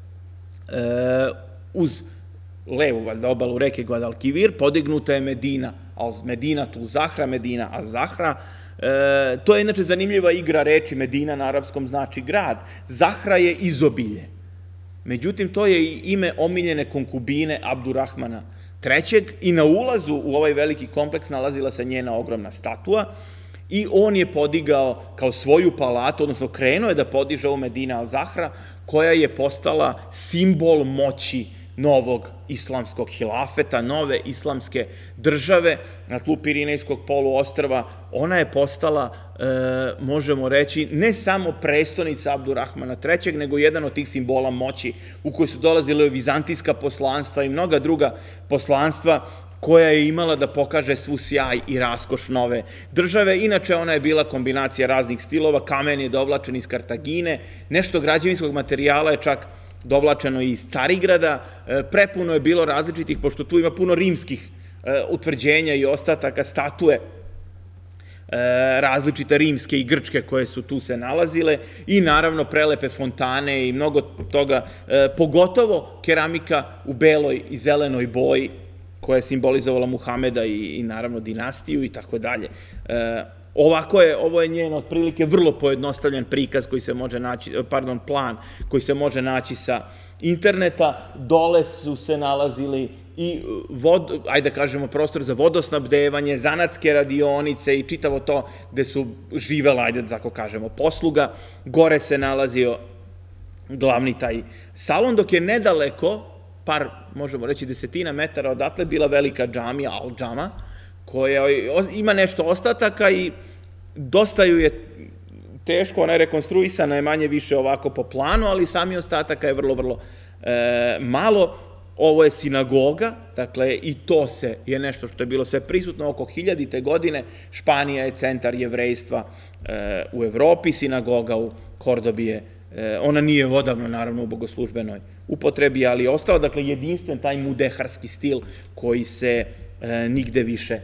uz levu valjda obalu reke Guadalquivir, podignuta je Medina, Medina tu Zahra, Medina a Zahra. To je inače zanimljiva igra reči, Medina na arapskom znači grad, Zahra je izobilje. Međutim, to je i ime omiljene konkubine Abdurrahmana trećeg i na ulazu u ovaj veliki kompleks nalazila se njena ogromna statua i on je podigao kao svoju palatu, odnosno krenuo je da podiže ovu Medina al Zahra, koja je postala simbol moći novog islamskog hilafeta, nove islamske države na tlu Pirinejskog poluostrva. Ona je postala, možemo reći, ne samo prestonica Abdurrahmana trećeg, nego jedan od tih simbola moći u kojoj su dolazile vizantijska poslanstva i mnoga druga poslanstva koja je imala da pokaže svu sjaj i raskoš nove države. Inače, ona je bila kombinacija raznih stilova, kamen je dovlačen iz Kartagine, nešto građevinskog materijala je čak dovlačeno iz Carigrada, prepuno je bilo različitih, pošto tu ima puno rimskih utvrđenja i ostataka, statue različite rimske i grčke koje su tu se nalazile i naravno prelepe fontane i mnogo toga, pogotovo keramika u beloj i zelenoj boji koja je simbolizovala Muhameda i naravno dinastiju i tako dalje. Ovako je, ovo je njen otprilike vrlo pojednostavljen prikaz koji se može naći, pardon, plan koji se može naći sa interneta. Dole su se nalazili i, ajde da kažemo, prostor za vodosnabdevanje, zanatske radionice i čitavo to gde su živela, ajde da tako kažemo, posluga. Gore se nalazio glavni taj salon, dok je nedaleko, par, možemo reći, desetina metara odatle bila velika džamija, Al-Džama, koja ima nešto ostataka i dosta ju je teško, ona je rekonstruisana, je manje više ovako po planu, ali sami ostataka je vrlo, vrlo malo. Ovo je sinagoga, dakle i to se je nešto što je bilo sve prisutno oko hiljadite godine. Španija je centar jevrejstva u Evropi, sinagoga u Kordobi je, ona nije odavno naravno u bogoslužbenoj upotrebi, ali je ostala, dakle, jedinstven taj mudeharski stil koji se nigde više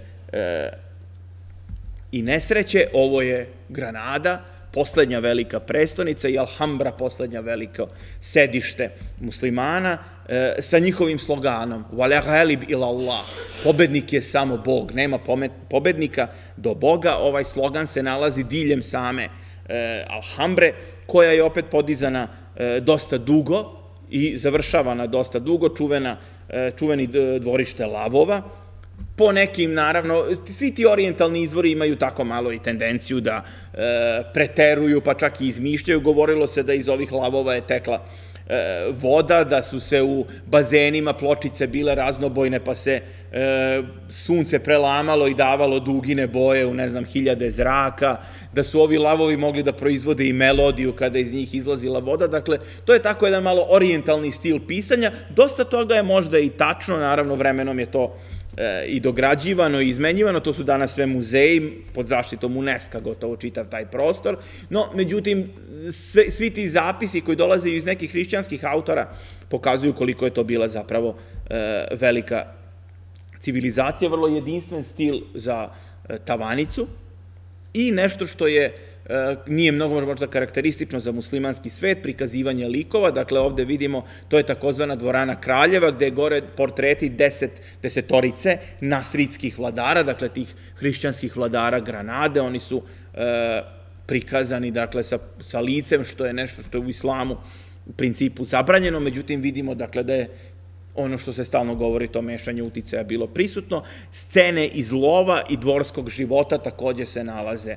i nesreće. Ovo je Granada, poslednja velika prestonica, i Alhambra, poslednja veliko sedište muslimana, sa njihovim sloganom "Wala ghalib ila Allah", pobednik je samo Bog, nema pobednika do Boga. Ovaj slogan se nalazi diljem same Alhambre, koja je opet podizana dosta dugo i završavana dosta dugo, čuveni dvorište lavova. Po nekim, naravno, svi ti orijentalni izvori imaju tako malo i tendenciju da preteruju, pa čak i izmišljaju. Govorilo se da iz ovih lavova je tekla voda, da su se u bazenima pločice bile raznobojne, pa se sunce prelamalo i davalo dugine boje u, ne znam, hiljade zraka, da su ovi lavovi mogli da proizvode i melodiju kada iz njih izlazila voda. Dakle, to je tako jedan malo orijentalni stil pisanja. Dosta toga je možda i tačno, naravno vremenom je to i dograđivano i izmenjivano, to su danas sve muzeji pod zaštitom UNESCO, gotovo čitav taj prostor, no, međutim, svi ti zapisi koji dolaze iz nekih hrišćanskih autora pokazuju koliko je to bila zapravo velika civilizacija, vrlo jedinstven stil za tavanicu i nešto što je nije mnogo možda karakteristično za muslimanski svet, prikazivanje likova. Dakle, ovde vidimo, to je takozvana dvorana kraljeva, gde je gore portreti desetorice nasridskih vladara, dakle tih hrišćanskih vladara Granade. Oni su prikazani, dakle, sa licem, što je nešto što je u islamu u principu zabranjeno, međutim vidimo, dakle, da je ono što se stalno govori, to mešanje uticaja bilo prisutno. Scene iz lova i dvorskog života takođe se nalaze,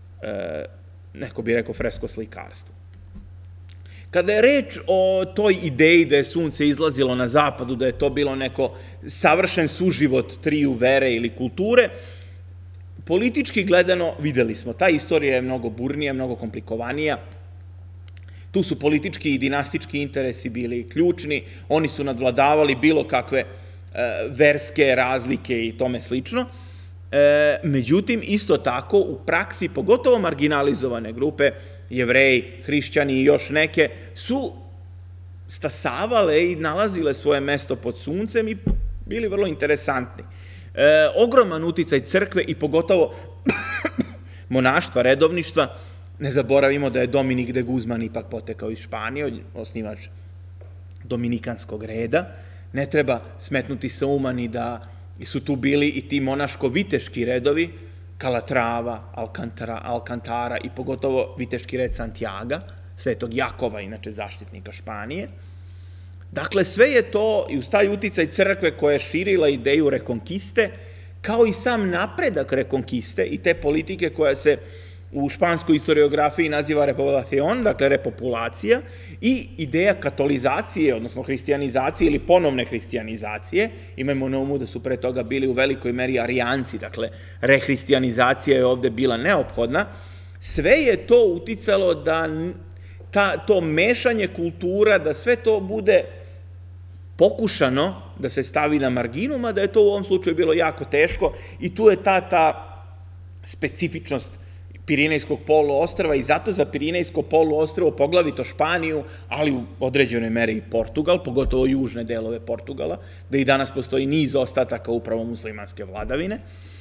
neko bi rekao, fresko slikarstvo. Kada je reč o toj ideji da je sunce izlazilo na zapadu, da je to bilo neko savršen suživot triju vere ili kulture, politički gledano videli smo, ta istorija je mnogo burnija, mnogo komplikovanija. Tu su politički i dinastički interesi bili ključni, oni su nadvladavali bilo kakve verske razlike i tome slično. Međutim, isto tako, u praksi, pogotovo marginalizovane grupe, Jevreji, hrišćani i još neke, su stasavale i nalazile svoje mesto pod suncem i bili vrlo interesantni. Ogroman uticaj crkve i pogotovo monaštva, redovništva. Ne zaboravimo da je Dominik de Guzman ipak potekao iz Španije, osnivač dominikanskog reda. Ne treba smetnuti sa uma ni da su tu bili i ti monaško-viteški redovi, Calatrava, Alcantara i pogotovo viteški red Santiaga, Svetog Jakova, inače zaštitnika Španije. Dakle, sve je to, i uz taj uticaj crkve koja je širila ideju rekonkiste, kao i sam napredak rekonkiste i te politike koja se u španskoj historiografiji naziva repoblacion, dakle repopulacija, i ideja katolizacije, odnosno hristijanizacije ili ponovne hristijanizacije. Imajmo na umu da su pre toga bili u velikoj meri arijanci, dakle rehristijanizacija je ovde bila neophodna. Sve je to uticalo da to mešanje kultura, da sve to bude pokušano da se stavi na marginu, mada je to u ovom slučaju bilo jako teško i tu je ta ta specifičnost Pirinejskog poluostrva i zato za Pirinejsko poluostrvo, poglavito Španiju, ali u određenoj meri i Portugal, pogotovo južne delove Portugala, da i danas postoji niz ostataka upravo muslimanske vladavine,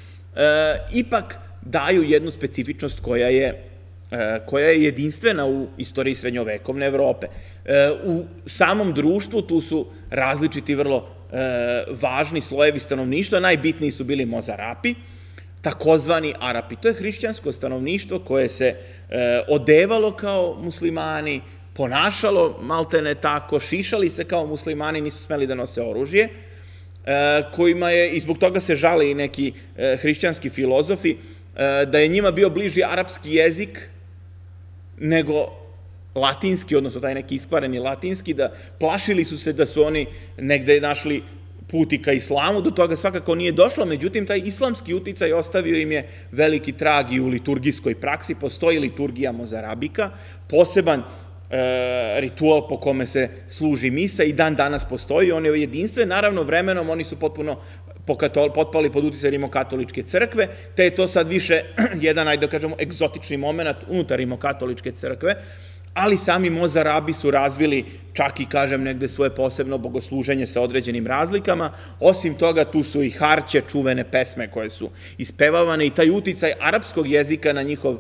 ipak daju jednu specifičnost koja je koja je jedinstvena u istoriji srednjovekovne Evrope. U samom društvu tu su različiti vrlo važni slojevi stanovništva, najbitniji su bili Mozarapi, takozvani Arapi. To je hrišćansko stanovništvo koje se odevalo kao muslimani, ponašalo maltene tako, šišali se kao muslimani, nisu smeli da nose oružje, kojima je, i zbog toga se žale i neki hrišćanski filozofi, da je njima bio bliži arapski jezik nego latinski, odnosno taj neki iskvareni latinski, da plašili su se da su oni negde našli puti ka islamu, do toga svakako nije došlo, međutim, taj islamski uticaj ostavio im je veliki trag i u liturgijskoj praksi. Postoji liturgija Mozarabika, poseban ritual po kome se služi misa i dan danas postoji, on je jedinstven, naravno vremenom oni su potpuno potpali pod uticaj rimokatoličke crkve, te je to sad više jedan, ajde da kažemo, egzotični moment unutar rimokatoličke crkve, ali sami Mozarabi su razvili čak i, kažem, negde svoje posebno bogosluženje sa određenim razlikama. Osim toga, tu su i harće, čuvene pesme koje su ispevavane i taj uticaj arapskog jezika na njihov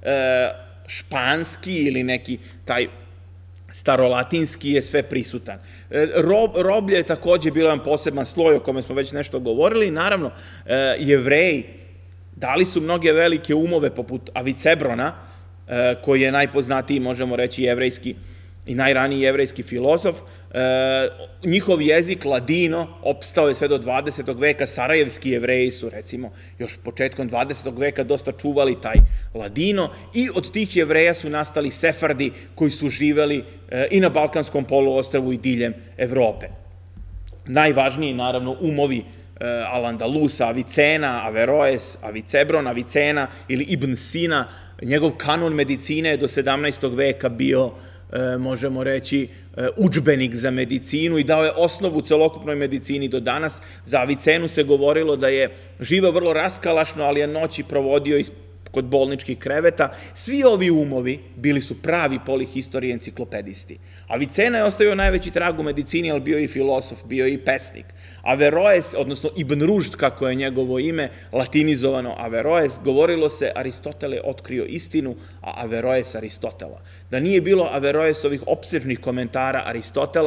španski ili neki taj starolatinski je sve prisutan. Roblje je takođe bilo jedan poseban sloj o kome smo već nešto govorili. Naravno, Jevreji dali su mnoge velike umove poput Avicebrona, koji je najpoznatiji, možemo reći, jevrejski i najraniji jevrejski filozof. Njihov jezik, ladino, opstao je sve do dvadesetog veka. Sarajevski Jevreji su, recimo, još početkom dvadesetog veka dosta čuvali taj ladino i od tih Jevreja su nastali Sefardi koji su živeli i na Balkanskom poluostrvu i diljem Evrope. Najvažniji, naravno, umovi Al-Andalusa, Avicena, Averroes, Avicebron, Avicena ili Ibn Sina. Njegov kanon medicine je do sedamnaestog veka bio, možemo reći, udžbenik za medicinu i dao je osnovu celokupnoj medicini do danas. Za Avicenu se govorilo da je živeo vrlo raskalašno, ali je noći provodio kod bolničkih kreveta. Svi ovi umovi bili su pravi polihistoriji enciklopedisti. Avicena je ostavio najveći trag u medicini, ali bio i filosof, bio i pesnik. Averroes, odnosno Ibn Rušd, kako je njegovo ime, latinizovano Averroes, govorilo se Aristotele otkrio istinu, a Averroes Aristotela. Da nije bilo Averroesovih opsežnih komentara Aristotela,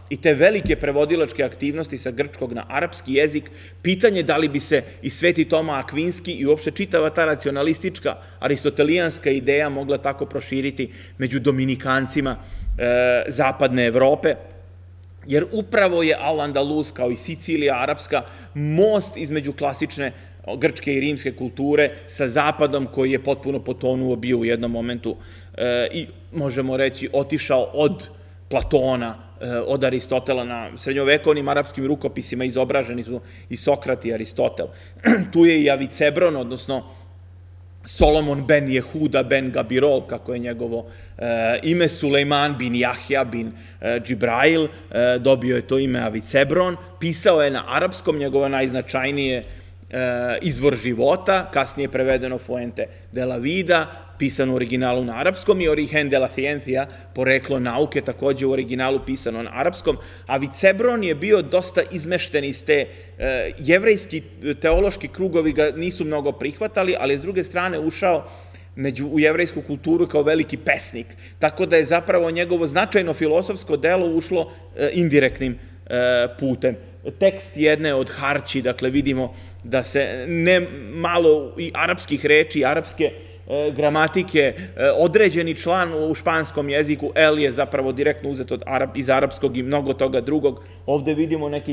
i te velike prevodilačke aktivnosti sa grčkog na arapski jezik, pitanje da li bi se i Sveti Toma Akvinski i uopšte čitava ta racionalistička aristotelijanska ideja mogla tako proširiti među dominikancima zapadne Evrope, jer upravo je Al-Andalus, kao i Sicilija arapska, most između klasične grčke i rimske kulture sa zapadom koji je potpuno potonuo bio u jednom momentu i, možemo reći, otišao od Platona, od Aristotela. Na srednjovekovnim arapskim rukopisima izobraženi su i Sokrat i Aristotel. Tu je i Avicebron, odnosno Solomon ben Jehuda ben Gabirol, kako je njegovo ime, Sulejman bin Jahja bin Džibrail, dobio je to ime Avicebron, pisao je na arapskom, njegova najznačajnije Izvor života, kasnije prevedeno Fuente de la Vida, pisano u originalu na arapskom, i Origen de la Ciencia, poreklo nauke, takođe u originalu pisano na arapskom. Avicebron je bio dosta izmešten iz te, jevrejski teološki krugovi ga nisu mnogo prihvatali, ali je s druge strane ušao u jevrejsku kulturu kao veliki pesnik, tako da je zapravo njegovo značajno filosofsko delo ušlo indirektnim putem. Tekst jedne od harči, dakle vidimo da se ne malo i arapskih reči, arapske gramatike, određeni član u španskom jeziku, el je zapravo direktno uzet iz arapskog i mnogo toga drugog. Ovde vidimo neke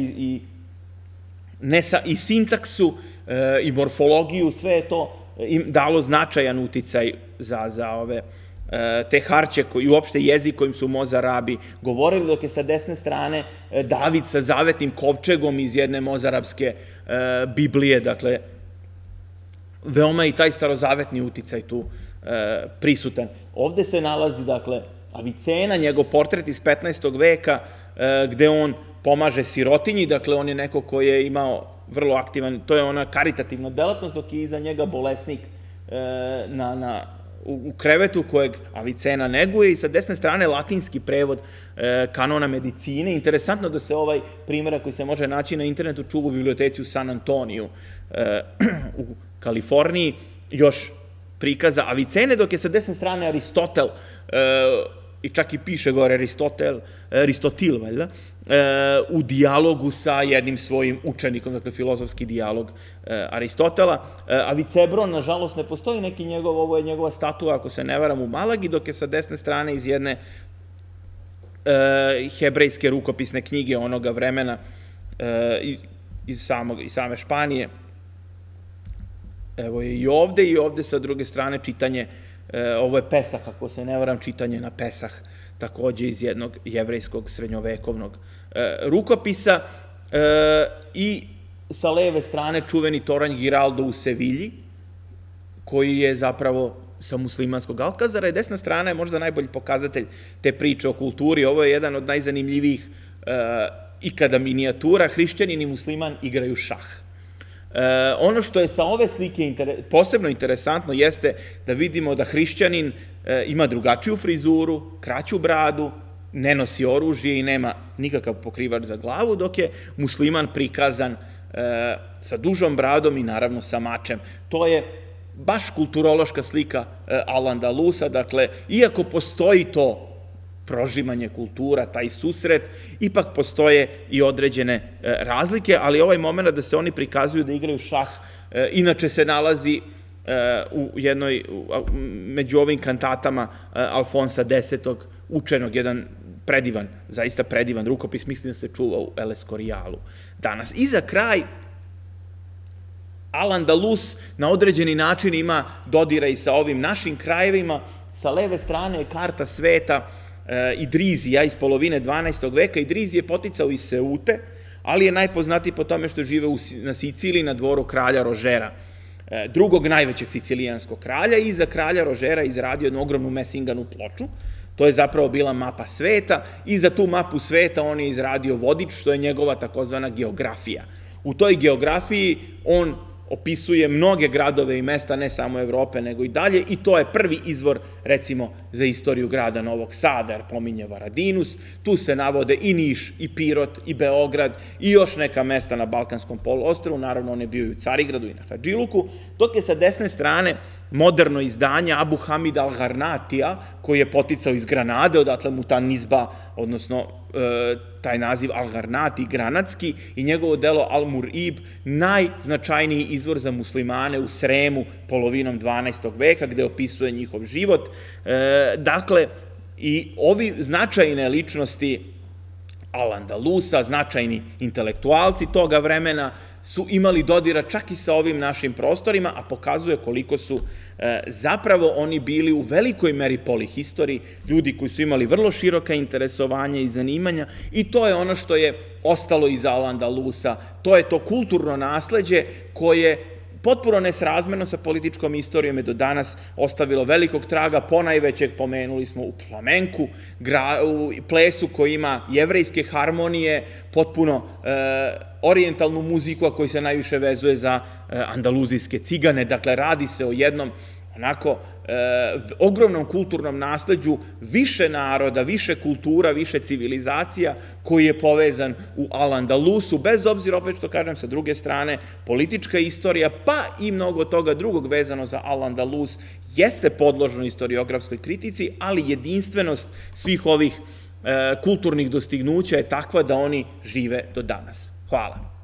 i sintaksu i morfologiju, sve je to im dalo značajan uticaj za ove te harče i uopšte jezik kojim su Mozarabi govorili, dok je sa desne strane David sa zavetnim kovčegom iz jedne mozarabske Biblije, dakle, veoma i taj starozavetni uticaj tu prisutan. Ovde se nalazi, dakle, Avicena, njegov portret iz petnaestog veka, gde on pomaže sirotinji, dakle, on je neko koji je imao vrlo aktivan, to je ona karitativna delatnost, dok je iza njega bolesnik na u krevetu kojeg Avicena neguje, i sa desne strane latinski prevod kanona medicine. Interesantno da se ovaj primjerak koji se može naći na internetu čuva u biblioteci u San Antoniju u Kaliforniji, još prikaza Avicene, dok je sa desne strane Aristotel, i čak i piše gore Aristotel, Aristotil, valjda, u dijalogu sa jednim svojim učenikom, dakle filozofski dijalog Aristotela. Avicebron, nažalost, ne postoji neki njegov, ovo je njegova statua, ako se ne varam, u Malagi, dok je sa desne strane iz jedne hebrejske rukopisne knjige onoga vremena, iz same Španije. Evo je i ovde, i ovde sa druge strane čitanje, ovo je Pesah, ako se ne varam, čitanje na Pesah, takođe iz jednog jevrejskog srednjovekovnog rukopisa, i sa leve strane čuveni toranj Giraldo u Sevilji, koji je zapravo sa muslimanskog Alkazara, i desna strana je možda najbolji pokazatelj te priče o kulturi. Ovo je jedan od najzanimljivijih ikada minijatura. Hrišćanin i musliman igraju šah. Ono što je sa ove slike posebno interesantno jeste da vidimo da hrišćanin ima drugačiju frizuru, kraću bradu, ne nosi oružje i nema nikakav pokrivač za glavu, dok je musliman prikazan sa dužom bradom i naravno sa mačem. To je baš kulturološka slika Al-Andalusa, dakle, iako postoji to prožimanje kultura, taj susret, ipak postoje i određene razlike, ali ovaj moment da se oni prikazuju da igraju šah, inače se nalazi u jednoj, među ovim kantatama Alfonsa desetog, učenog, jedan predivan, zaista predivan rukopis, mislim da se čuva u El Escorialu danas. I za kraj, Al-Andalus na određeni način ima dodira i sa ovim našim krajevima. Sa leve strane je karta sveta Idrizija iz polovine dvanaestog veka. Idrizije je poticao iz Seute, ali je najpoznatiji po tome što žive na Siciliji, na dvoru kralja Rožera, drugog najvećeg sicilijanskog kralja, i za kralja Rožera izradio jednu ogromnu mesinganu ploču. To je zapravo bila mapa sveta, i za tu mapu sveta on je izradio vodič, što je njegova takozvana geografija. U toj geografiji on opisuje mnoge gradove i mesta, ne samo Evrope, nego i dalje, i to je prvi izvor, recimo, za istoriju grada Novog Sada, jer pominje Varadinus. Tu se navode i Niš, i Pirot, i Beograd, i još neka mesta na Balkanskom poluostrvu, naravno on je bio i u Carigradu i na Hadžiluku, dok je sa desne strane moderno izdanje Abu Hamid al-Garnatija, koji je poticao iz Granade, odatle mu ta nizba, odnosno taj naziv al-Garnati, granatski, i njegovo delo Al-Mur'ib, najznačajniji izvor za muslimane u Sremu polovinom dvanaestog veka, gde opisuje njihov život. Dakle, i ovi značajne ličnosti Al-Andalusa, značajni intelektualci toga vremena, su imali dodira čak i sa ovim našim prostorima, a pokazuje koliko su zapravo oni bili u velikoj meri polihistori, ljudi koji su imali vrlo široka interesovanja i zanimanja, i to je ono što je ostalo iz Al-Andalusa. To je to kulturno nasleđe koje potpuno nesrazmerno sa političkom istorijom je do danas ostavilo velikog traga. Ponajvećeg pomenuli smo u flamenku, u plesu koji ima jevrejske harmonije, potpuno orijentalnu muziku, a koji se najviše vezuje za andaluzijske cigane. Dakle, radi se o jednom onako ogromnom kulturnom nasleđu više naroda, više kultura, više civilizacija koji je povezan u Al-Andalusu, bez obzira, opet što kažem, sa druge strane, politička istorija, pa i mnogo toga drugog vezano za Al-Andalus jeste podložno istoriografskoj kritici, ali jedinstvenost svih ovih kulturnih dostignuća je takva da oni žive do danas. Hvala.